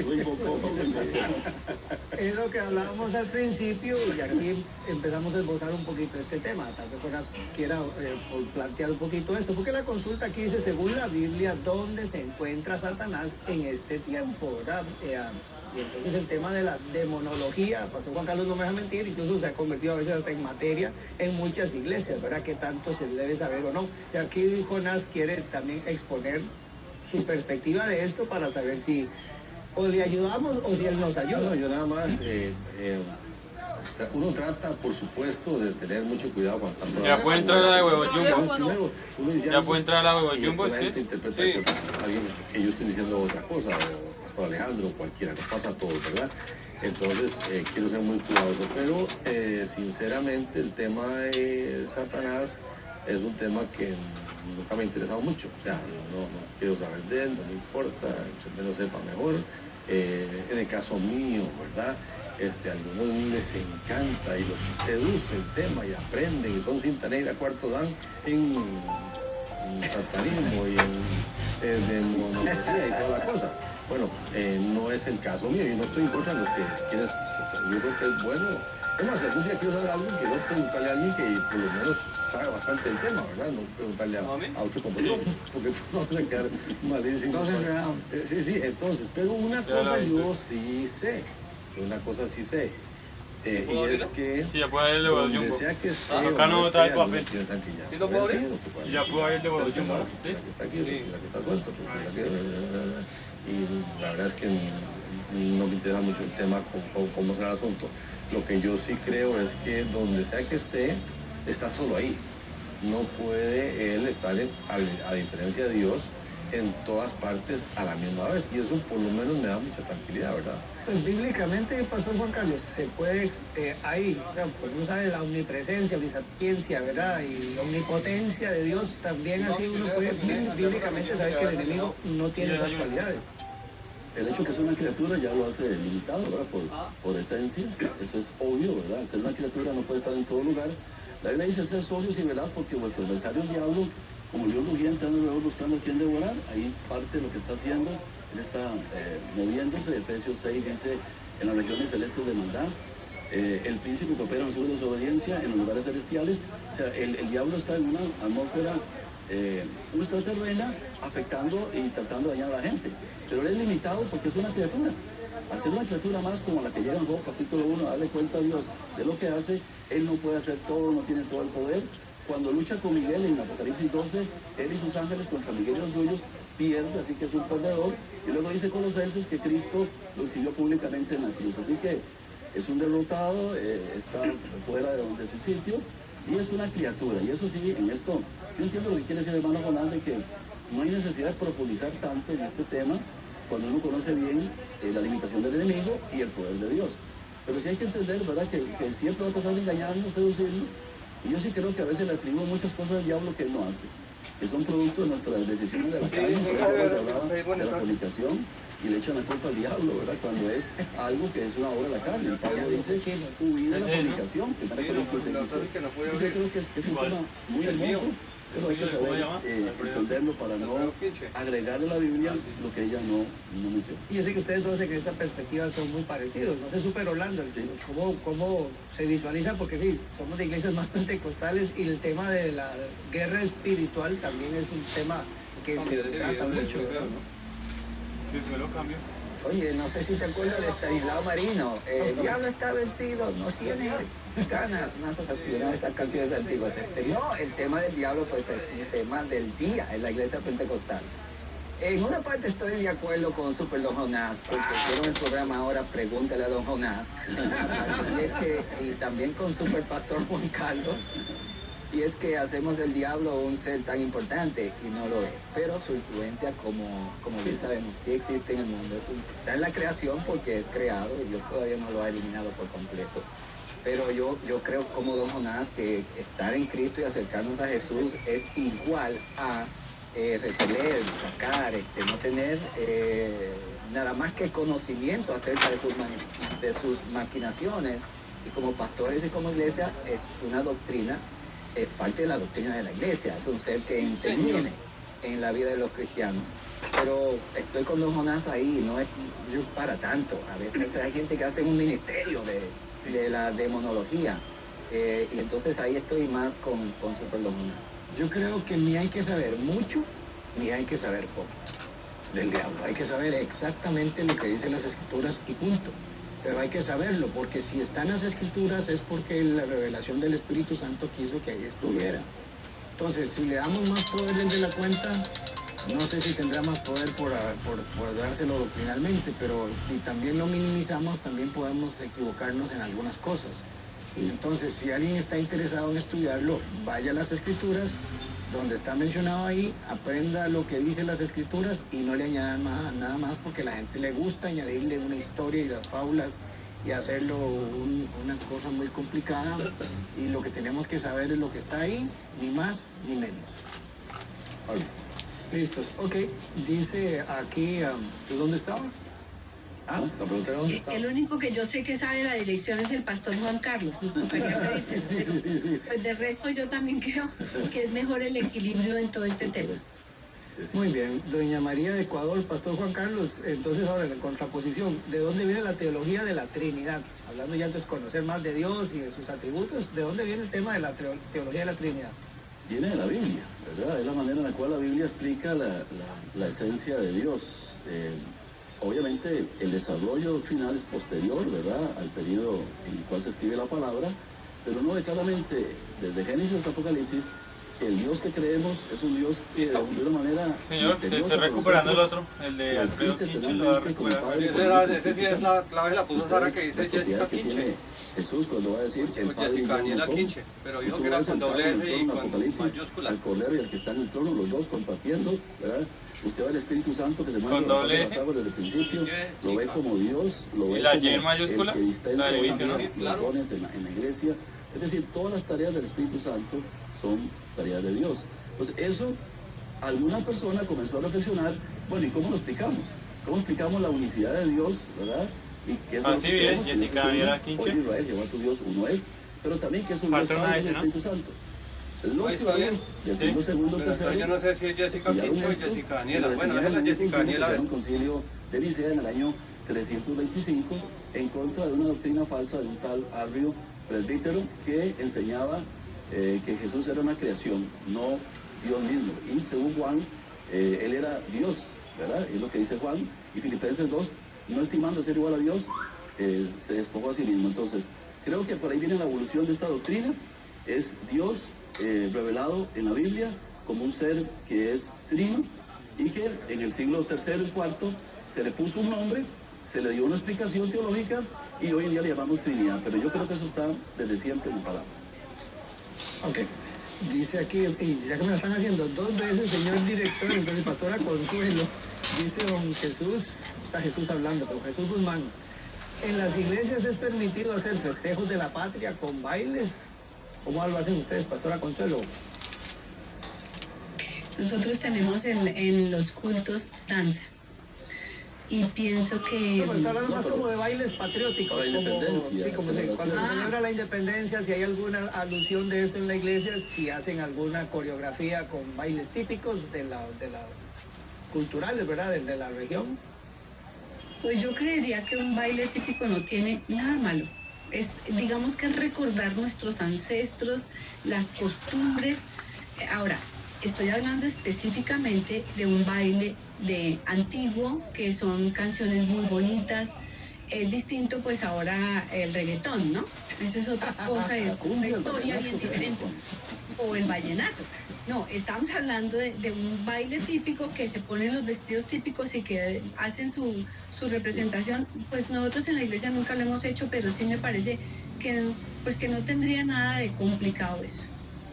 Es lo que hablábamos al principio y aquí empezamos a esbozar un poquito este tema. Tal vez quiera plantear un poquito esto, porque la consulta aquí dice, según la Biblia, ¿dónde se encuentra Satanás en este tiempo, verdad? Y entonces el tema de la demonología, pastor Juan Carlos no me deja mentir, incluso se ha convertido a veces hasta en materia en muchas iglesias, ¿verdad? ¿Qué tanto se debe saber o no? Y aquí Jonás quiere también exponer su perspectiva de esto para saber si o le ayudamos o si él nos ayuda. No, yo nada más, uno trata, por supuesto, de tener mucho cuidado cuando está probando. Ya puede entrar a la huevo jumbo. Ya puede entrar a la huevo jumbo. La gente interpreta que alguien que yo estoy diciendo otra cosa, o Pastor Alejandro, o cualquiera, nos pasa a todos, ¿verdad? Entonces, quiero ser muy cuidadoso, pero sinceramente el tema de Satanás es un tema que nunca me ha interesado mucho. O sea, no quiero saber de él, no me importa, entre menos sepa mejor. En el caso mío, ¿verdad? A algunos les encanta y los seduce el tema y aprenden y son cinta negra, cuarto dan en satanismo y en demonología y toda la cosa. Bueno, no es el caso mío, yo no estoy en contra de los que quieren, yo creo que es bueno. Es más, algún día quiero saber algo, quiero preguntarle a alguien que por lo menos sabe bastante el tema, ¿verdad? No preguntarle a otro compañero, porque no vamos a quedar malísimos. Todos enredados. Sí, entonces, pero una cosa yo sí sé, y es que sí, ya puede haber donde sea que esté, acá no está el papel. Piensan que ya, ¿Sí lo puedo abrir? Ya puede haber devolución. La que está aquí, la que está suelto, y la verdad es que no me interesa mucho el tema, cómo será el asunto. Lo que yo sí creo es que donde sea que esté, está solo ahí. No puede él estar, a diferencia de Dios, en todas partes a la misma vez. Y eso por lo menos me da mucha tranquilidad, ¿verdad? Entonces, bíblicamente, Pastor Juan Carlos, se puede, pues uno sabe la omnipresencia, omnisapiencia, ¿verdad? Y omnipotencia de Dios, también así uno puede bíblicamente saber que el enemigo no tiene esas cualidades. El hecho de que sea una criatura ya lo hace limitado, ¿verdad? Por esencia, eso es obvio, ¿verdad? Al ser una criatura no puede estar en todo lugar. La Biblia dice ser sobrios y velad porque vuestro adversario el diablo, como león rugiente, anda alrededor buscando a quien devorar. Ahí parte de lo que está haciendo, él está moviéndose. Efesios 6 dice, en las regiones celestes de maldad, el príncipe que opera en su desobediencia en los lugares celestiales. O sea, el diablo está en una atmósfera ultraterrena, afectando y tratando de dañar a la gente. Pero él es limitado porque es una criatura. Al ser una criatura más como la que llega en Job capítulo 1 a darle cuenta a Dios de lo que hace, él no puede hacer todo, no tiene todo el poder. Cuando lucha con Miguel en Apocalipsis 12, él y sus ángeles contra Miguel y los suyos pierde, así que es un perdedor. Y luego dice Colosenses que Cristo lo exhibió públicamente en la cruz, así que es un derrotado, está fuera de su sitio y es una criatura. Y eso sí, en esto, yo entiendo lo que quiere decir el hermano Jonás, de que no hay necesidad de profundizar tanto en este tema cuando uno conoce bien la limitación del enemigo y el poder de Dios. Pero sí hay que entender, ¿verdad?, que siempre va a tratar de engañarnos, seducirnos. Y yo sí creo que a veces le atribuyo muchas cosas al diablo que él no hace, que son producto de nuestras decisiones de la carne. Por ejemplo, se hablaba de la fornicación y le echan la culpa al diablo, ¿verdad?, cuando es algo que es una obra de la carne. Pablo dice, huid de la fornicación, 1 Corintios 6:18. Así que yo creo que es un tema muy hermoso, pero hay que saber entenderlo para no agregarle a la Biblia lo que ella no menciona. Y yo sé que ustedes dos en esta perspectiva son muy parecidos, no sé, súper Orlando, sí. ¿Cómo se visualiza? Porque sí, somos de iglesias más pentecostales y el tema de la guerra espiritual también es un tema que se trata mucho, ¿verdad? Sí, suelo cambio. Oye, no sé si te acuerdas de Estanislao Marino, el diablo está vencido, no tiene ganas, una cosa así, una de esas canciones antiguas. No, el tema del diablo pues es un tema del día en la iglesia pentecostal. En una parte estoy de acuerdo con Super Don Jonás, porque hicieron el programa ahora Pregúntale a Don Jonás, y también con Super Pastor Juan Carlos. Y es que hacemos del diablo un ser tan importante y no lo es. Pero su influencia, como bien sabemos, sí existe en el mundo. Está en la creación porque es creado y Dios todavía no lo ha eliminado por completo. Pero yo creo, como Don Jonás, que estar en Cristo y acercarnos a Jesús es igual a repeler, sacar, no tener nada más que conocimiento acerca de sus maquinaciones. Y como pastores y como iglesia es una doctrina. Es parte de la doctrina de la iglesia, es un ser que interviene en la vida de los cristianos. Pero estoy con Don Jonás ahí, no es para tanto. A veces hay gente que hace un ministerio de la demonología, y entonces ahí estoy más con Super Don Jonás. Yo creo que ni hay que saber mucho, ni hay que saber poco del diablo. Hay que saber exactamente lo que dicen las escrituras y punto. Pero hay que saberlo, porque si están las escrituras es porque la revelación del Espíritu Santo quiso que ahí estuviera. Entonces, si le damos más poder de la cuenta, no sé si tendrá más poder por dárselo doctrinalmente, pero si también lo minimizamos, también podemos equivocarnos en algunas cosas. Entonces, si alguien está interesado en estudiarlo, vaya a las escrituras, donde está mencionado ahí, aprenda lo que dicen las escrituras y no le añadan nada más, porque a la gente le gusta añadirle una historia y las fábulas y hacerlo una cosa muy complicada, y lo que tenemos que saber es lo que está ahí, ni más ni menos. Okay. Listos, ok. Dice aquí, ¿dónde estaba? La pregunta era dónde estaba. El único que yo sé que sabe la dirección es el pastor Juan Carlos. Nos tocaría revisar. Sí. Pues de resto yo también creo que es mejor el equilibrio en todo este tema. Muy bien, doña María de Ecuador, pastor Juan Carlos. Entonces ahora en contraposición, ¿de dónde viene la teología de la Trinidad? Hablando ya entonces conocer más de Dios y de sus atributos, ¿de dónde viene el tema de la teología de la Trinidad? Viene de la Biblia, ¿verdad? Es la manera en la cual la Biblia explica la esencia de Dios. Obviamente el desarrollo doctrinal es posterior, ¿verdad?, al periodo en el cual se escribe la palabra, pero no ve claramente desde Génesis hasta Apocalipsis que el Dios que creemos es un Dios que de alguna manera misteriosa, estoy recuperando el otro, el de Alfredo existe eternamente como Padre. Es la clave, la puso Sara, que dice Jessica que tiene Jesús cuando va a decir el Padre y yo no somos. Pero Esto va a sentar en el trono en Apocalipsis al Cordero y al que está en el trono, los dos compartiendo, ¿verdad? Usted ve al Espíritu Santo que se muestra en las aguas desde el principio, lo ve como Dios, lo ve como el que dispensa hoy en día los dones en la iglesia. Es decir, todas las tareas del Espíritu Santo son tareas de Dios. Entonces, eso, alguna persona comenzó a reflexionar, bueno, ¿y cómo lo explicamos? ¿Cómo explicamos la unicidad de Dios, verdad? Y que es lo que creemos, que Dios es uno. Oye, Israel, Jehová tu Dios, uno es, pero también que es un Dios Padre y el Espíritu Santo. Los teólogos del siglo segundo, tercero, yo no sé si es Jessica Pincho o Jessica Daniela. Bueno, es la Jessica Daniela. Un concilio de Nicea en el año 325 en contra de una doctrina falsa de un tal Arrio presbítero que enseñaba que Jesús era una creación, no Dios mismo. Y según Juan, él era Dios, ¿verdad? Es lo que dice Juan. Y Filipenses 2, no estimando ser igual a Dios, se despojó a sí mismo. Entonces, creo que por ahí viene la evolución de esta doctrina. Es Dios revelado en la Biblia como un ser que es trino y que en el siglo III y IV se le puso un nombre, se le dio una explicación teológica y hoy en día le llamamos Trinidad, pero yo creo que eso está desde siempre en la palabra. Ok, dice aquí, y ya que me lo están haciendo 2 veces, señor director, entonces Pastora Consuelo, dice don Jesús, está Jesús hablando, pero Jesús Guzmán, ¿en las iglesias es permitido hacer festejos de la patria con bailes? ¿Cómo lo hacen ustedes, Pastora Consuelo? Nosotros tenemos en los cultos danza. Y pienso que... No, pero está hablando más como de bailes patrióticos. Para la independencia. Sí, como cuando se celebra la independencia, si hay alguna alusión de esto en la iglesia, si hacen alguna coreografía con bailes típicos de la culturales, ¿verdad? De la región. Pues yo creería que un baile típico no tiene nada malo. Digamos que es recordar nuestros ancestros, las costumbres. Ahora, estoy hablando específicamente de un baile de antiguo, que son canciones muy bonitas. Es distinto pues ahora el reggaetón, ¿no? Esa es otra cosa, es una historia bien diferente. O el vallenato. No, estamos hablando de un baile típico, que se ponen los vestidos típicos y que hacen su representación. Pues nosotros en la iglesia nunca lo hemos hecho, pero sí me parece que no tendría nada de complicado eso.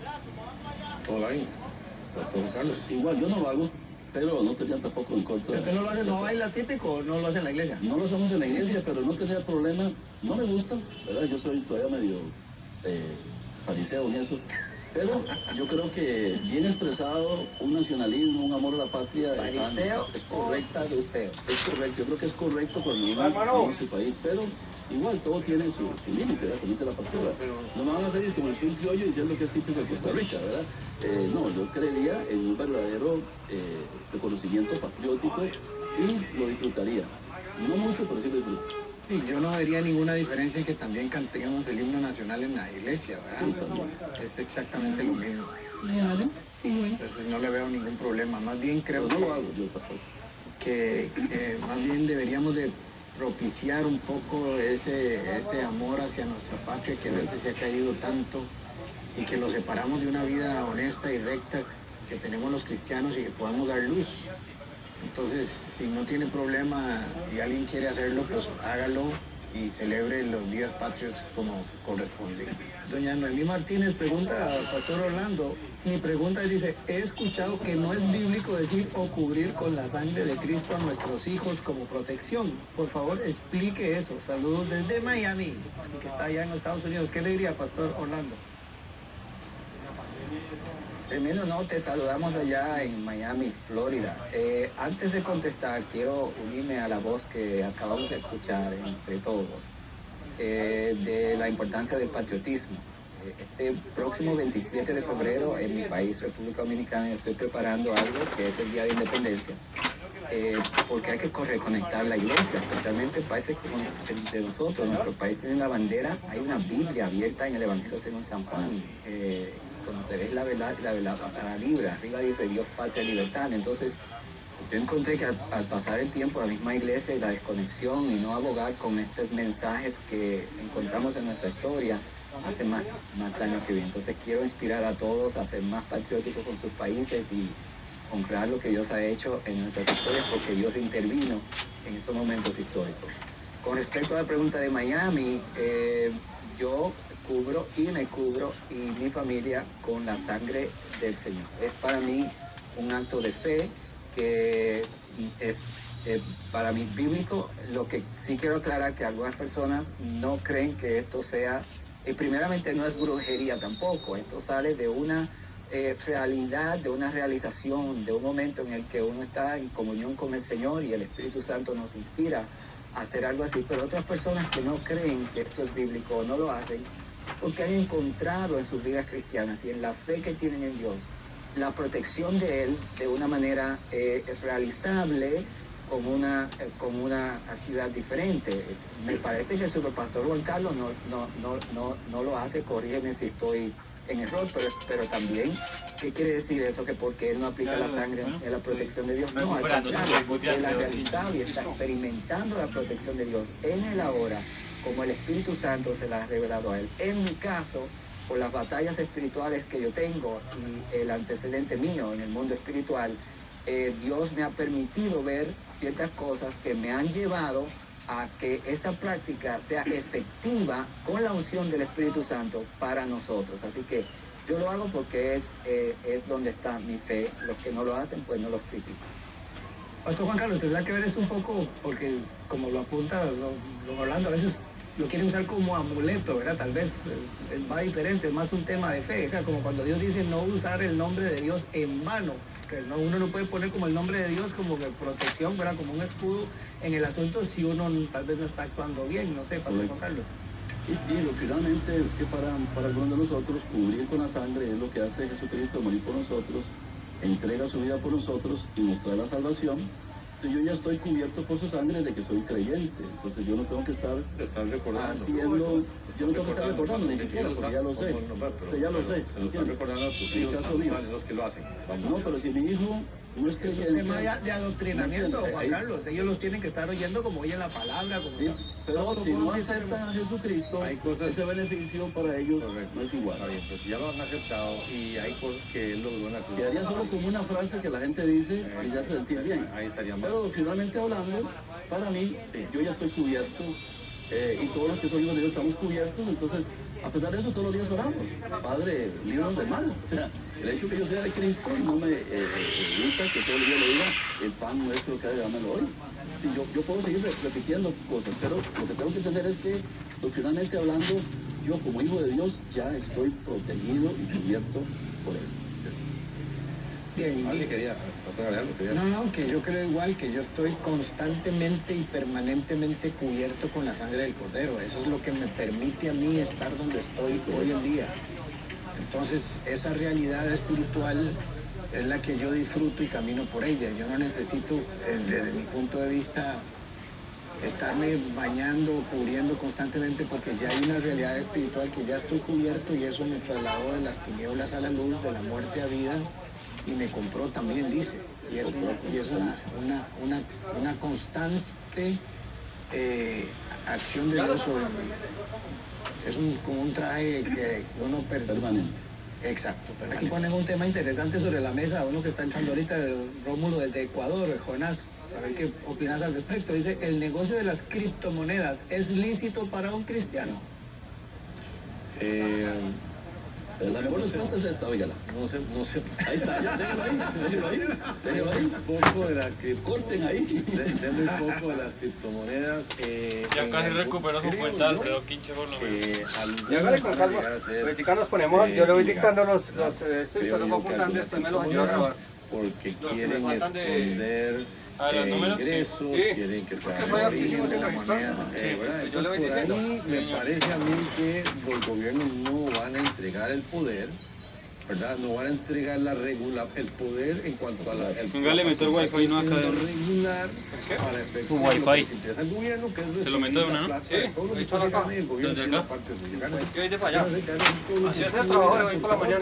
Hola, Pastor Carlos. Igual yo no lo hago, pero no tenía tampoco en contra. ¿Usted no lo hace, no baila típico o no lo hace en la iglesia? No lo hacemos en la iglesia, pero no tenía problema. No me gusta, ¿verdad? Yo soy todavía medio fariseo en eso. Pero yo creo que bien expresado un nacionalismo, un amor a la patria es correcto. Es correcto, yo creo que es correcto cuando uno ama su país, pero igual todo tiene su límite, ¿verdad? Como dice la pastora. No me van a salir como el swing criollo diciendo que es típico de Costa Rica, ¿verdad? No, yo creería en un verdadero reconocimiento patriótico y lo disfrutaría. No mucho, pero sí lo disfruto. Sí, yo no vería ninguna diferencia en que también cantemos el himno nacional en la iglesia, ¿verdad? Sí, también. Es exactamente lo mismo. Claro, sí, bueno. Entonces no le veo ningún problema. Más bien creo no lo hago, yo tampoco. que más bien deberíamos de propiciar un poco ese amor hacia nuestra patria que a veces se ha caído tanto y que lo separamos de una vida honesta y recta que tenemos los cristianos y que podamos dar luz. Entonces, si no tiene problema y alguien quiere hacerlo, pues hágalo y celebre los días patrios como corresponde. Doña Noemí Martínez pregunta al Pastor Orlando, mi pregunta dice, he escuchado que no es bíblico decir o cubrir con la sangre de Cristo a nuestros hijos como protección. Por favor, explique eso. Saludos desde Miami, así que está allá en los Estados Unidos. ¿Qué le diría, Pastor Orlando? Primero, te saludamos allá en Miami, Florida. Antes de contestar, quiero unirme a la voz que acabamos de escuchar entre todos, de la importancia del patriotismo. Este próximo 27 de febrero en mi país, República Dominicana, estoy preparando algo que es el Día de Independencia, porque hay que reconectar la iglesia, especialmente países como el de nosotros. Nuestro país tiene una bandera, hay una Biblia abierta en el Evangelio según San Juan. Conoceréis la verdad y la verdad pasará libre. Arriba dice Dios, patria, libertad. Entonces, yo encontré que al pasar el tiempo, la misma iglesia y la desconexión y no abogar con estos mensajes que encontramos en nuestra historia, hace más daño que bien. Entonces, quiero inspirar a todos a ser más patrióticos con sus países y honrar lo que Dios ha hecho en nuestras historias, porque Dios intervino en esos momentos históricos. Con respecto a la pregunta de Miami, yo me cubro y mi familia con la sangre del Señor. Es para mí un acto de fe que es para mí bíblico. Lo que sí quiero aclarar que algunas personas no creen que esto sea, y primeramente no es brujería tampoco, esto sale de una realidad, de una realización, de un momento en el que uno está en comunión con el Señor y el Espíritu Santo nos inspira a hacer algo así. Pero otras personas que no creen que esto es bíblico no lo hacen porque han encontrado en sus vidas cristianas y en la fe que tienen en Dios la protección de Él de una manera realizable como una actividad diferente. Me parece que el superpastor Juan Carlos no lo hace, corrígeme si estoy en error, pero también, ¿qué quiere decir eso? Que porque él no aplica la sangre en la protección de Dios. No, al contrario, él ha realizado y está experimentando la protección de Dios en el ahora, como el Espíritu Santo se la ha revelado a él. En mi caso, por las batallas espirituales que yo tengo y el antecedente mío en el mundo espiritual, Dios me ha permitido ver ciertas cosas que me han llevado a que esa práctica sea efectiva con la unción del Espíritu Santo para nosotros. Así que yo lo hago porque es donde está mi fe. Los que no lo hacen, pues no los critico. Pastor Juan Carlos, tendrá que ver esto un poco, porque como lo apunta don Orlando, a veces lo quieren usar como amuleto, ¿verdad? Tal vez va diferente, es más un tema de fe. O sea, como cuando Dios dice no usar el nombre de Dios en vano, que uno no puede poner como el nombre de Dios como protección, ¿verdad? Como un escudo en el asunto si uno tal vez no está actuando bien, no sé, Pastor Juan Carlos. Y finalmente es que para algunos de nosotros cubrir con la sangre es lo que hace Jesucristo, morir por nosotros, entrega su vida por nosotros y mostrar la salvación. Entonces yo ya estoy cubierto por su sangre de que soy creyente, entonces yo no tengo que estar haciendo, yo no tengo que estar recordando ni siquiera, porque ya lo sé, o sea, ya lo sé. Se lo están recordando a tus hijos, los que lo hacen. No, pero si mi hijo no es creyente... Es un tema de adoctrinamiento, Juan Carlos. Ellos los tienen que estar oyendo como oyen la palabra. Como sí, pero si no aceptan a Jesucristo, ese beneficio para ellos no es igual. Está bien, pero si ya lo han aceptado y hay cosas que él logró en la cruz. Quedaría solo como una frase que la gente dice y ya se sentir bien. Ahí estaría mal. Pero finalmente hablando, para mí, yo ya estoy cubierto. Y todos los que son hijos de Dios estamos cubiertos, entonces a pesar de eso todos los días oramos, Padre, líbranos del mal. O sea, el hecho que yo sea de Cristo no me evita que todo el día le diga el pan nuestro cada día dámelo hoy. Sí, yo puedo seguir repitiendo cosas, pero lo que tengo que entender es que doctrinalmente hablando, yo como hijo de Dios ya estoy protegido y cubierto por él. Bien, No, que yo creo igual, que yo estoy constantemente y permanentemente cubierto con la sangre del Cordero. Eso es lo que me permite a mí estar donde estoy hoy en día. Entonces, esa realidad espiritual es la que yo disfruto y camino por ella. Yo no necesito, desde mi punto de vista, estarme bañando o cubriendo constantemente, porque ya hay una realidad espiritual que ya estoy cubierto y eso me trasladó de las tinieblas a la luz, de la muerte a vida. Y me compró también, dice, y es una constante acción de Dios sobre mi vida. Es como un traje que uno permanente. Exacto, permanente. Aquí ponen un tema interesante sobre la mesa, uno que está entrando ahorita, de Rómulo desde Ecuador, Jonás, a ver qué opinas al respecto. Dice, ¿el negocio de las criptomonedas es lícito para un cristiano? La mejor respuesta es esta, óigala. No sé. Ahí está, ya, déjelo ahí. Un poco de la corten ahí. Déjenme un poco de las criptomonedas. Ya casi recuperó su cuenta, Alfredo Quinche, por lo menos. Ya hágale con calma. Ahorita nos ponemos, yo le voy dictando los estoy apuntando, después me los ayudo a grabar. Porque quieren esconder ingresos, quieren que sea el origen de la moneda. Por ahí me parece a mí que los gobiernos no van a entregar el poder, ¿verdad? No van a entregar el poder en cuanto a Venga, le meto el wifi, no acá. Regular para efectos tu wifi. Que se interesa al gobierno, que es se lo meto de una, ¿no? Todo lo que se gane, el gobierno tiene la parte suya. Yo hice para allá. Así es el trabajo de hoy por la mañana.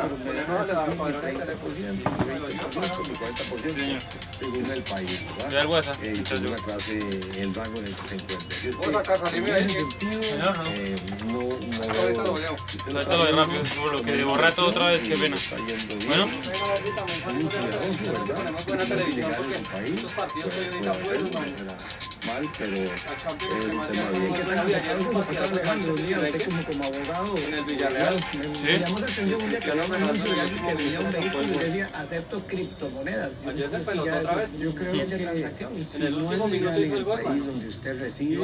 Según el país, ¿verdad? De algo esa. Según la clase, el rango en el que se encuentra. Así es que, en ese sentido, no veo. Ahorita lo de rápido, por lo que borré todo otra vez, qué pena. Bueno. Buena televisión, porque estos partidos mal, pero es un tema bien. ¿Qué tal como abogado en el Villarreal? Me llamó la atención un día que había un anuncio de alguien que vendía un vehículo y decía acepto criptomonedas. Ayer se pelotó otra vez. Yo creo que de transacción. Si no es legal en el país donde usted reside,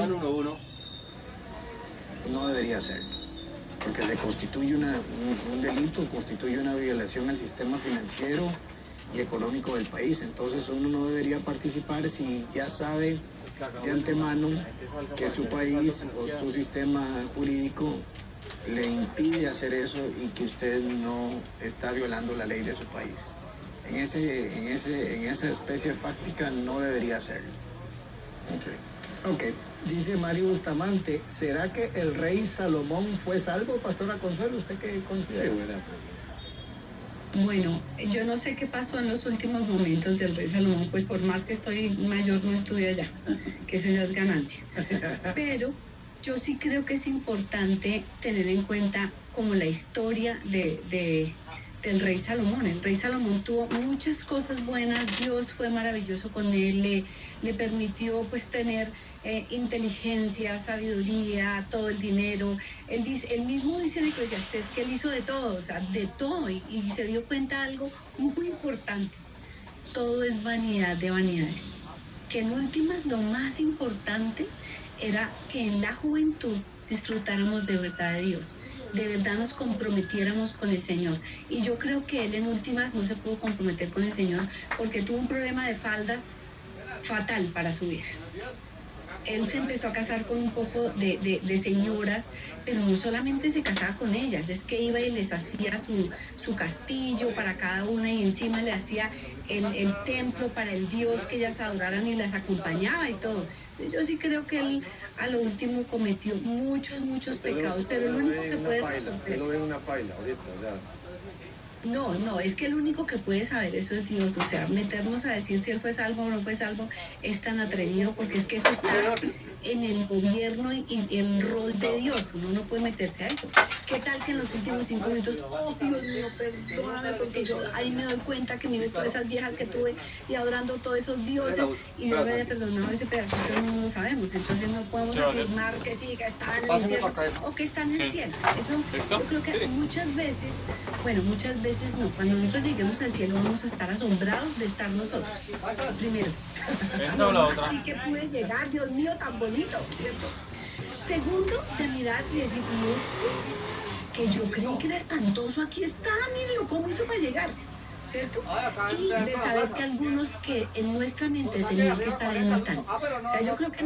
no debería ser. Porque se constituye un delito, constituye una violación al sistema financiero y económico del país. Entonces uno no debería participar si ya sabe de antemano que su país o su sistema jurídico le impide hacer eso y que usted no está violando la ley de su país. En esa especie fáctica no debería hacerlo. Ok, dice Mario Bustamante, ¿será que el rey Salomón fue salvo, Pastora Consuelo? ¿Usted qué considera? Sí, buena pregunta. Bueno, yo no sé qué pasó en los últimos momentos del rey Salomón, pues por más que estoy mayor no estudio allá, que eso ya es ganancia. Pero yo sí creo que es importante tener en cuenta como la historia de del rey Salomón. El rey Salomón tuvo muchas cosas buenas, Dios fue maravilloso con él, le permitió pues tener inteligencia, sabiduría, todo el dinero. Él mismo dice en Eclesiastés que él hizo de todo, o sea, de todo, y se dio cuenta de algo muy importante: todo es vanidad de vanidades. Que en últimas lo más importante era que en la juventud disfrutáramos de verdad de Dios, de verdad nos comprometiéramos con el Señor. Y yo creo que él en últimas no se pudo comprometer con el Señor porque tuvo un problema de faldas fatal para su vida. Él se empezó a casar con un poco de señoras, pero no solamente se casaba con ellas, es que iba y les hacía su castillo para cada una, y encima le hacía el templo para el Dios que ellas adoraran y las acompañaba y todo. Entonces yo sí creo que él a lo último cometió muchos pecados, pero el único que puede resolver... Usted lo ve en una paila ahorita, ya. No, es que el único que puede saber eso es Dios. O sea, meternos a decir si él fue salvo o no fue salvo es tan atrevido, porque es que eso está en el gobierno y el rol de Dios. Uno no puede meterse a eso. ¿Qué tal que en los últimos 5 minutos, oh Dios mío, perdóname, porque yo ahí me doy cuenta que mire todas esas viejas que tuve y adorando todos esos dioses, y yo me haya perdonado ese pedacito? No lo sabemos. Entonces no podemos afirmar que sí, que está en el infierno o que está en el cielo. Eso yo creo que muchas veces no. Cuando nosotros lleguemos al cielo vamos a estar asombrados de estar nosotros. Primero. ¿Esta o la otra? Así que pude llegar, Dios mío, tan bonito, ¿cierto? Segundo, de mirar y decir, que yo creí que era espantoso, aquí está, mírenlo, ¿cómo hizo para llegar? ¿Cierto? Y de saber que algunos que en nuestra mente tenían que estar ahí no están. O sea, yo creo que en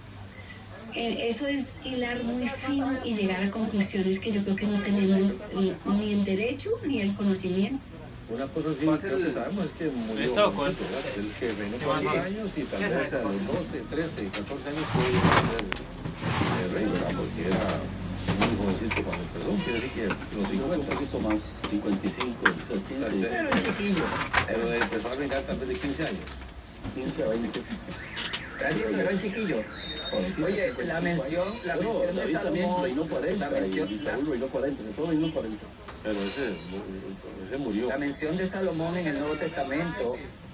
eso es hilar muy fino y llegar a conclusiones que yo creo que no tenemos ni el derecho ni el conocimiento. Una cosa sí creo que sabemos es que murió el que reinó 40 años, y tal vez a los 12, 13, 14 años puede ser el rey, ¿verdad? Porque era muy jovencito cuando empezó. Quiere decir que los 50 hizo más, 55, 15. Era un chiquillo. Pero empezó a reinar tal vez de 15 años. 15 a 20. Era un chiquillo. Oye, la mención de Salomón reinó 40, y Saúl reinó 40, todo reinó 40. Pero ese murió. La mención de Salomón en el Nuevo Testamento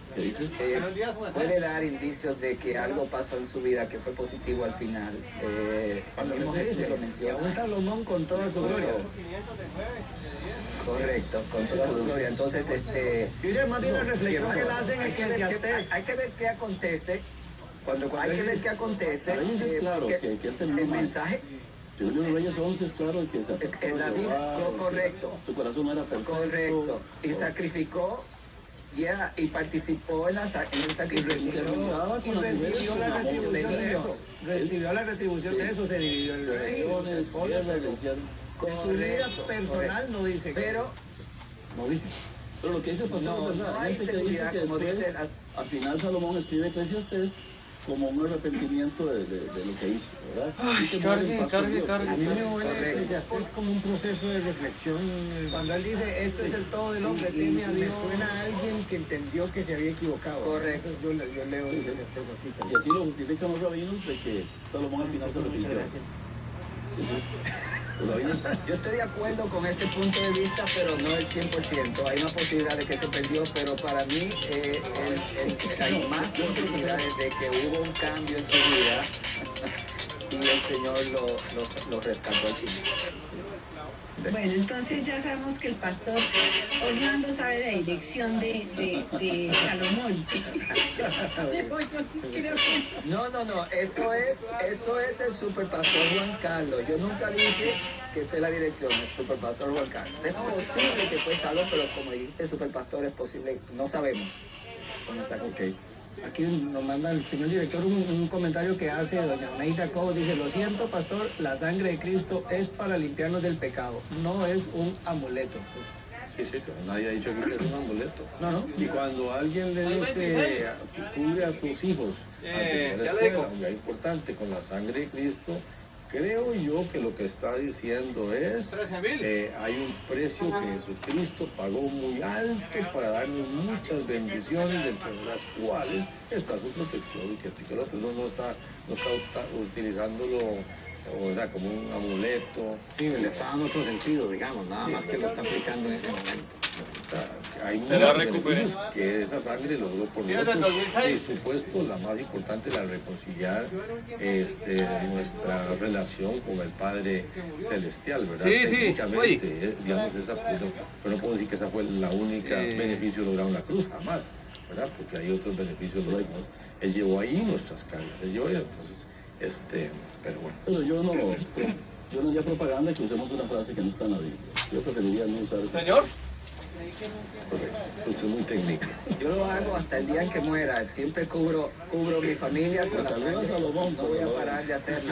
puede dar indicios de que algo pasó en su vida que fue positivo al final. El mismo Jesús lo menciona. Un Salomón con toda su gloria. Correcto, con toda su gloria. Entonces, Mira, más bien la reflexión que la hacen en Eclesiastés. Hay que ver qué acontece. Hay que ver qué acontece. Reyes es claro que él terminó el mensaje. El libro de Reyes 11 es claro que se apartó en la Biblia, correcto. Su corazón no era perfecto. Correcto. Y sacrificó y participó en el sacrificio. Y se juntaba con las mujeres con amor de niños. Recibió la retribución de eso, se dividió en regiones, guerras, decían. En su vida personal no dice. Pero lo que dice el pastor es verdad. Hay gente que dice que después, al final Salomón escribe Eclesiastés como un arrepentimiento de lo que hizo, ¿verdad? Cargue. A mí me huele Eclesiastés como un proceso de reflexión. Cuando él dice, esto es el todo del hombre, teme a Dios, suena a alguien que entendió que se había equivocado. Correcto. Entonces yo leo Eclesiastés así también. Y así lo justifican los rabinos de que Salomón al final se arrepintió. Muchas gracias. Sí. Yo estoy de acuerdo con ese punto de vista, pero no el 100%. Hay una posibilidad de que se perdió, pero para mí hay más posibilidades de que hubo un cambio en su vida y el Señor lo rescató al final. Bueno, entonces ya sabemos que el pastor Orlando sabe la dirección de Salomón. Pero yo sí creo que no, eso es el superpastor Juan Carlos. Yo nunca dije que esa es la dirección, el superpastor Juan Carlos. Es posible que fue Salomón, pero como dijiste, superpastor, es posible, no sabemos. Aquí nos manda el señor director un comentario que hace doña Neida Cobo. Dice, lo siento, pastor, la sangre de Cristo es para limpiarnos del pecado, no es un amuleto. Sí, nadie ha dicho aquí que es un amuleto. No. Y cuando alguien le dice, cubre a sus hijos antes de la escuela, un día importante, con la sangre de Cristo, creo yo que lo que está diciendo es, hay un precio que Jesucristo pagó muy alto para darnos muchas bendiciones, dentro de las cuales está su protección, y que esto y que lo otro. No está utilizándolo, o sea, como un amuleto. Sí, le está dando otro sentido, digamos, nada más que lo está aplicando en ese momento. hay muchos beneficios que esa sangre logró por nosotros. Por supuesto, la más importante, la reconciliar nuestra relación con el Padre Celestial, ¿verdad? Técnicamente, digamos, pero no puedo decir que esa fue la única beneficio logrado en la cruz, jamás, ¿verdad? Porque hay otros beneficios logrados. Él llevó ahí nuestras cargas, él llevó ahí, entonces, pero bueno. Pero yo no haría propaganda que usemos una frase que no está en la Biblia. Yo preferiría no usar esa Señor. frase. Usted es muy técnico. Yo lo hago hasta el día en que muera. Siempre cubro mi familia con la sangre. Salomón, no voy a parar de hacerlo.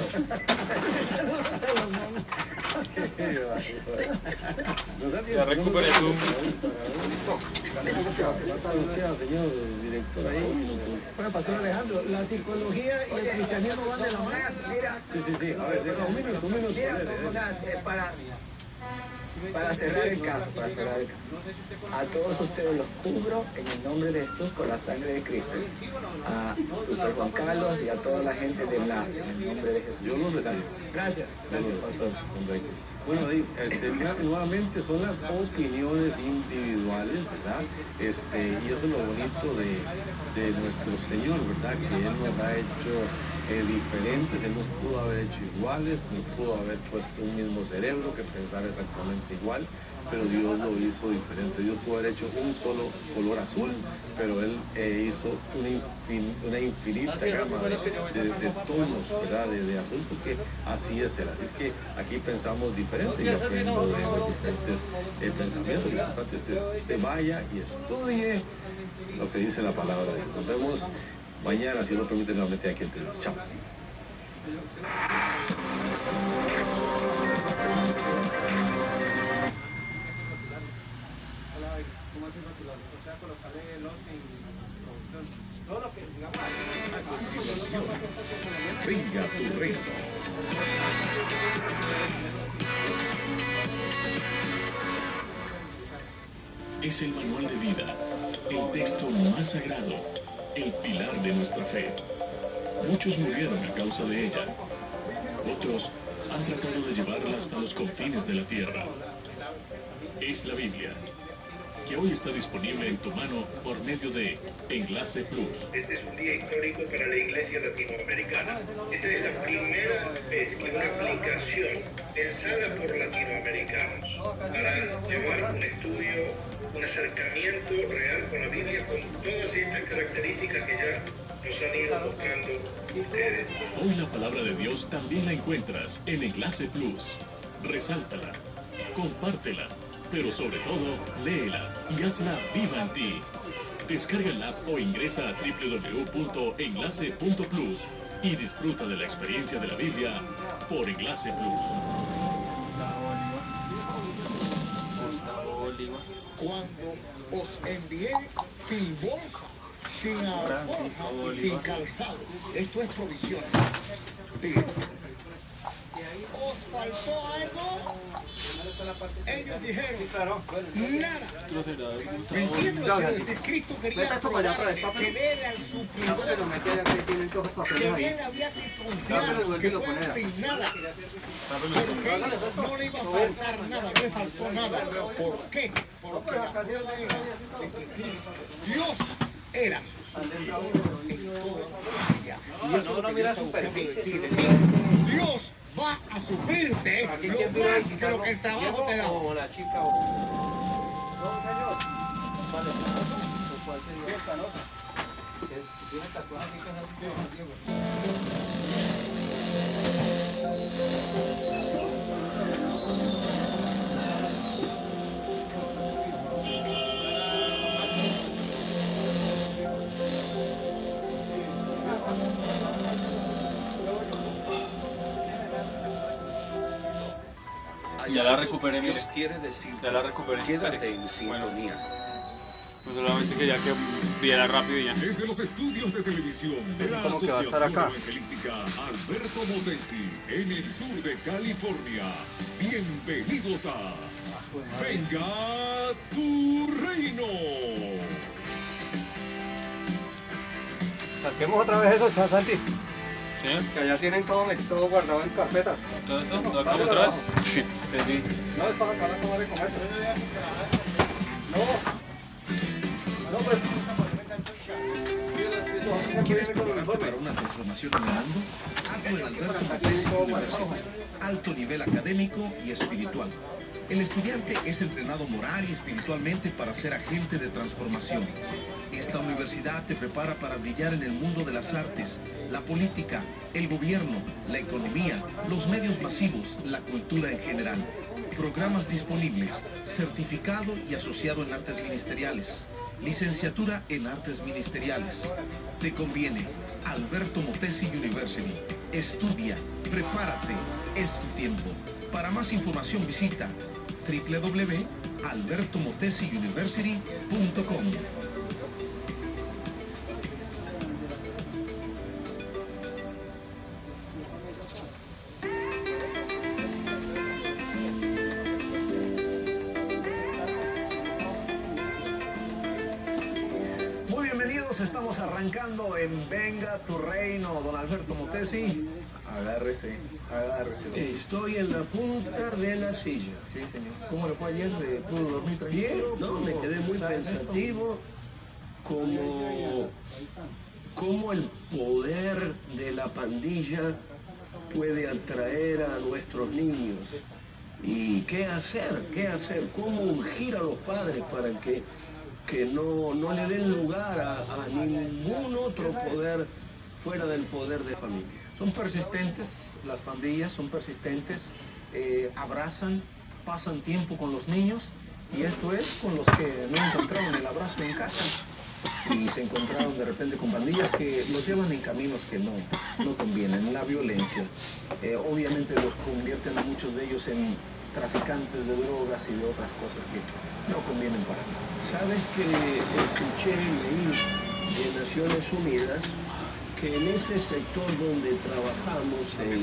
Ya recuperé tú. ¿Cuánto nos queda, señor director, ahí? Bueno, Pastor Alejandro, la psicología y el cristianismo van de la mano. Mira. Sí. A ver, deja un minuto. Mira, para cerrar el caso, a todos ustedes los cubro en el nombre de Jesús con la sangre de Cristo. A Super Juan Carlos y a toda la gente de Enlace, en el nombre de Jesús. Yo lo recibo. Gracias, pastor. Bueno, nuevamente son las opiniones individuales, ¿verdad? Y eso es lo bonito de nuestro Señor, ¿verdad? Que Él nos ha hecho diferentes, Él nos pudo haber hecho iguales, nos pudo haber puesto un mismo cerebro que pensara exactamente igual, pero Dios lo hizo diferente. Dios pudo haber hecho un solo color azul, pero Él hizo una infinita gama de tonos, ¿verdad? De azul, porque así es Él. Así es que aquí pensamos diferente y aprendo de los diferentes pensamientos. Lo importante es que usted vaya y estudie lo que dice la palabra de Dios. Nos vemos mañana, si lo permite, nuevamente aquí entre los. Chao. A continuación, venga tu reino. Es el manual de vida, el texto más sagrado, el pilar de nuestra fe. Muchos murieron a causa de ella. Otros han tratado de llevarla hasta los confines de la tierra. Es la Biblia, que hoy está disponible en tu mano por medio de Enlace Plus. Este es un día histórico para la Iglesia Latinoamericana. Esta es la primera vez que una aplicación pensada por latinoamericanos para llevar un estudio, un acercamiento real con la Biblia, con todas estas características que ya nos han ido mostrando ustedes. Hoy la palabra de Dios también la encuentras en Enlace Plus. Resáltala, compártela, pero sobre todo, léela y hazla viva en ti. Descarga el app o ingresa a www.enlace.plus y disfruta de la experiencia de la Biblia por Enlace Plus. Cuando os envié sin bolsa, sin alforja y sin calzado, esto es provisión. ¿Os faltó algo? Ellos dijeron, nada. ¿Me entiendes lo que quiero decir? Cristo quería probar que él era el suplidor, que él había que confiar, que no era sin nada. Pero que no le iba a faltar nada, no le faltó nada. ¿Por qué? Porque la prueba era de que Cristo, Dios, era su suplidor en toda la vida. Y eso es lo que Dios está buscando de ti, de mí. Dios va a suplirte lo más que lo que el trabajo te da. Ya la recuperé, mire. Dios quiere decir, ya la recuperé. Quédate en sintonía. Pues solamente quería que viera rápido y ya. Desde los estudios de televisión de la Asociación Evangelística Alberto Motesi, en el sur de California, bienvenidos a Venga tu Reino. Saquemos otra vez eso, Santi. ¿Sí? Que allá tienen todo guardado en carpetas. ¿Todo esto? ¿Lo sacamos otra vez? Sí. No, es para tomar de comer. No. ¿Quieres prepararte para una transformación en el mundo? Hazlo en Alberto Motesi University. Alto nivel académico y espiritual. El estudiante es entrenado moral y espiritualmente para ser agente de transformación. Esta universidad te prepara para brillar en el mundo de las artes, la política, el gobierno, la economía, los medios masivos, la cultura en general. Programas disponibles, certificado y asociado en artes ministeriales. Licenciatura en artes ministeriales. Te conviene. Alberto Motesi University. Estudia, prepárate, es tu tiempo. Para más información visita www.albertomotesiuniversity.com. Estamos arrancando en Venga tu Reino, don Alberto Motesi. Agárrese, agárrese. Estoy en la punta de la silla. Sí, señor. ¿Cómo le fue ayer? ¿Pudo dormir tranquilo? No, me quedé muy pensativo cómo el poder de la pandilla puede atraer a nuestros niños. ¿Y qué hacer? ¿Cómo urgir a los padres para que no le den lugar a ningún otro poder fuera del poder de familia? Son persistentes, las pandillas son persistentes, abrazan, pasan tiempo con los niños, y esto es con los que no encontraron el abrazo en casa y se encontraron de repente con pandillas que los llevan en caminos que no convienen, la violencia. Obviamente los convierten a muchos de ellos en traficantes de drogas y de otras cosas que no convienen para nada. ¿Sabes que escuché y leí de Naciones Unidas que en ese sector donde trabajamos, en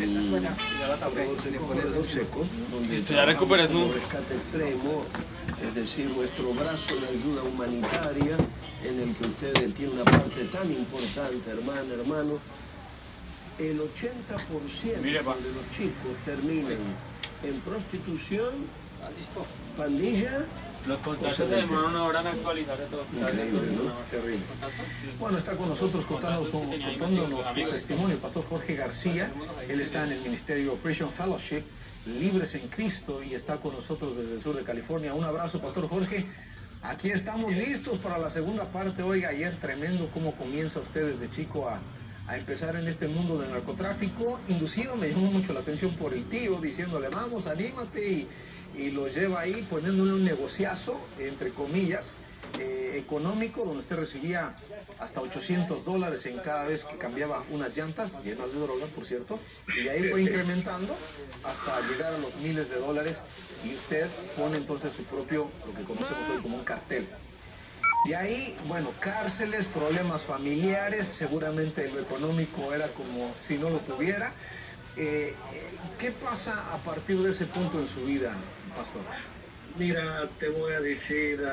Corredor Seco, donde trabajamos rescate extremo, es decir, nuestro brazo de ayuda humanitaria, en el que usted tiene una parte tan importante, hermano, el 80% de los chicos terminan en prostitución, pandilla. Los contratos se demoran una hora en actualizar de todos. Increíble, ¿no? Terrible. Bueno, está con nosotros contándonos su testimonio el pastor Jorge García. Él está en el ministerio Prison Fellowship, Libres en Cristo, y está con nosotros desde el sur de California. Un abrazo, pastor Jorge. Aquí estamos listos para la segunda parte. Oiga, ayer tremendo cómo comienza usted desde chico a empezar en este mundo del narcotráfico, inducido, me llamó mucho la atención por el tío, diciéndole, vamos, anímate, y lo lleva ahí poniéndole un negociazo, entre comillas, económico, donde usted recibía hasta $800 en cada vez que cambiaba unas llantas, llenas de droga, por cierto, y ahí fue incrementando hasta llegar a los miles de dólares, y usted pone entonces su propio, lo que conocemos hoy como un cartel. De ahí, bueno, cárceles, problemas familiares, seguramente lo económico era como si no lo tuviera. ¿Qué pasa a partir de ese punto en su vida, pastor? Mira, te voy a decir,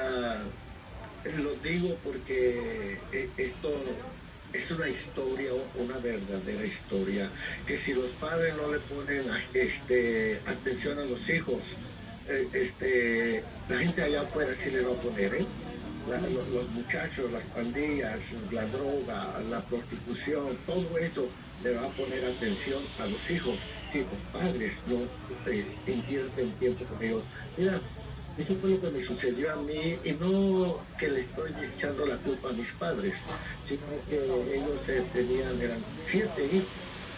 lo digo porque esto es una historia, una verdadera historia, que si los padres no le ponen atención a los hijos, la gente allá afuera sí le va a poner, los muchachos, las pandillas, la droga, la prostitución, todo eso le va a poner atención a los hijos. Si los padres no invierten tiempo con ellos. Mira, eso fue lo que me sucedió a mí, y no que le estoy echando la culpa a mis padres, sino que ellos eran 7 hijos.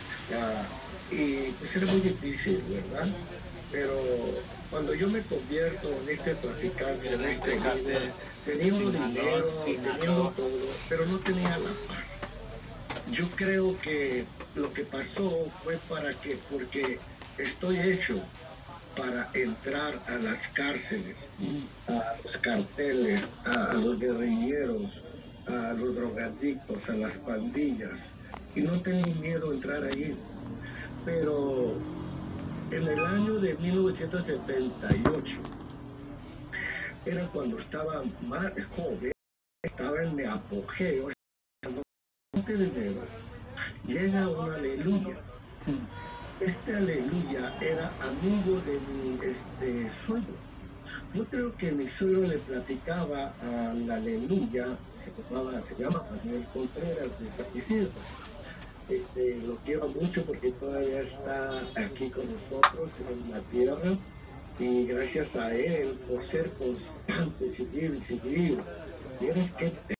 Y pues era muy difícil, ¿verdad? Pero cuando yo me convierto en este traficante, en este líder, teniendo dinero, teniendo todo, pero no tenía la paz. Yo creo que lo que pasó fue porque estoy hecho para entrar a las cárceles, a los carteles, a los guerrilleros, a los drogadictos, a las pandillas, y no tenía miedo a entrar allí. Pero en el año de 1978, era cuando estaba más joven, estaba en mi apogeo, de enero, llega un aleluya. Este aleluya era amigo de mi suegro. Yo creo que mi suegro le platicaba a la Aleluya, se llama Manuel Contreras de San Isidro. Lo quiero mucho porque todavía está aquí con nosotros en la tierra, y gracias a él por ser constante, seguir. Vieras que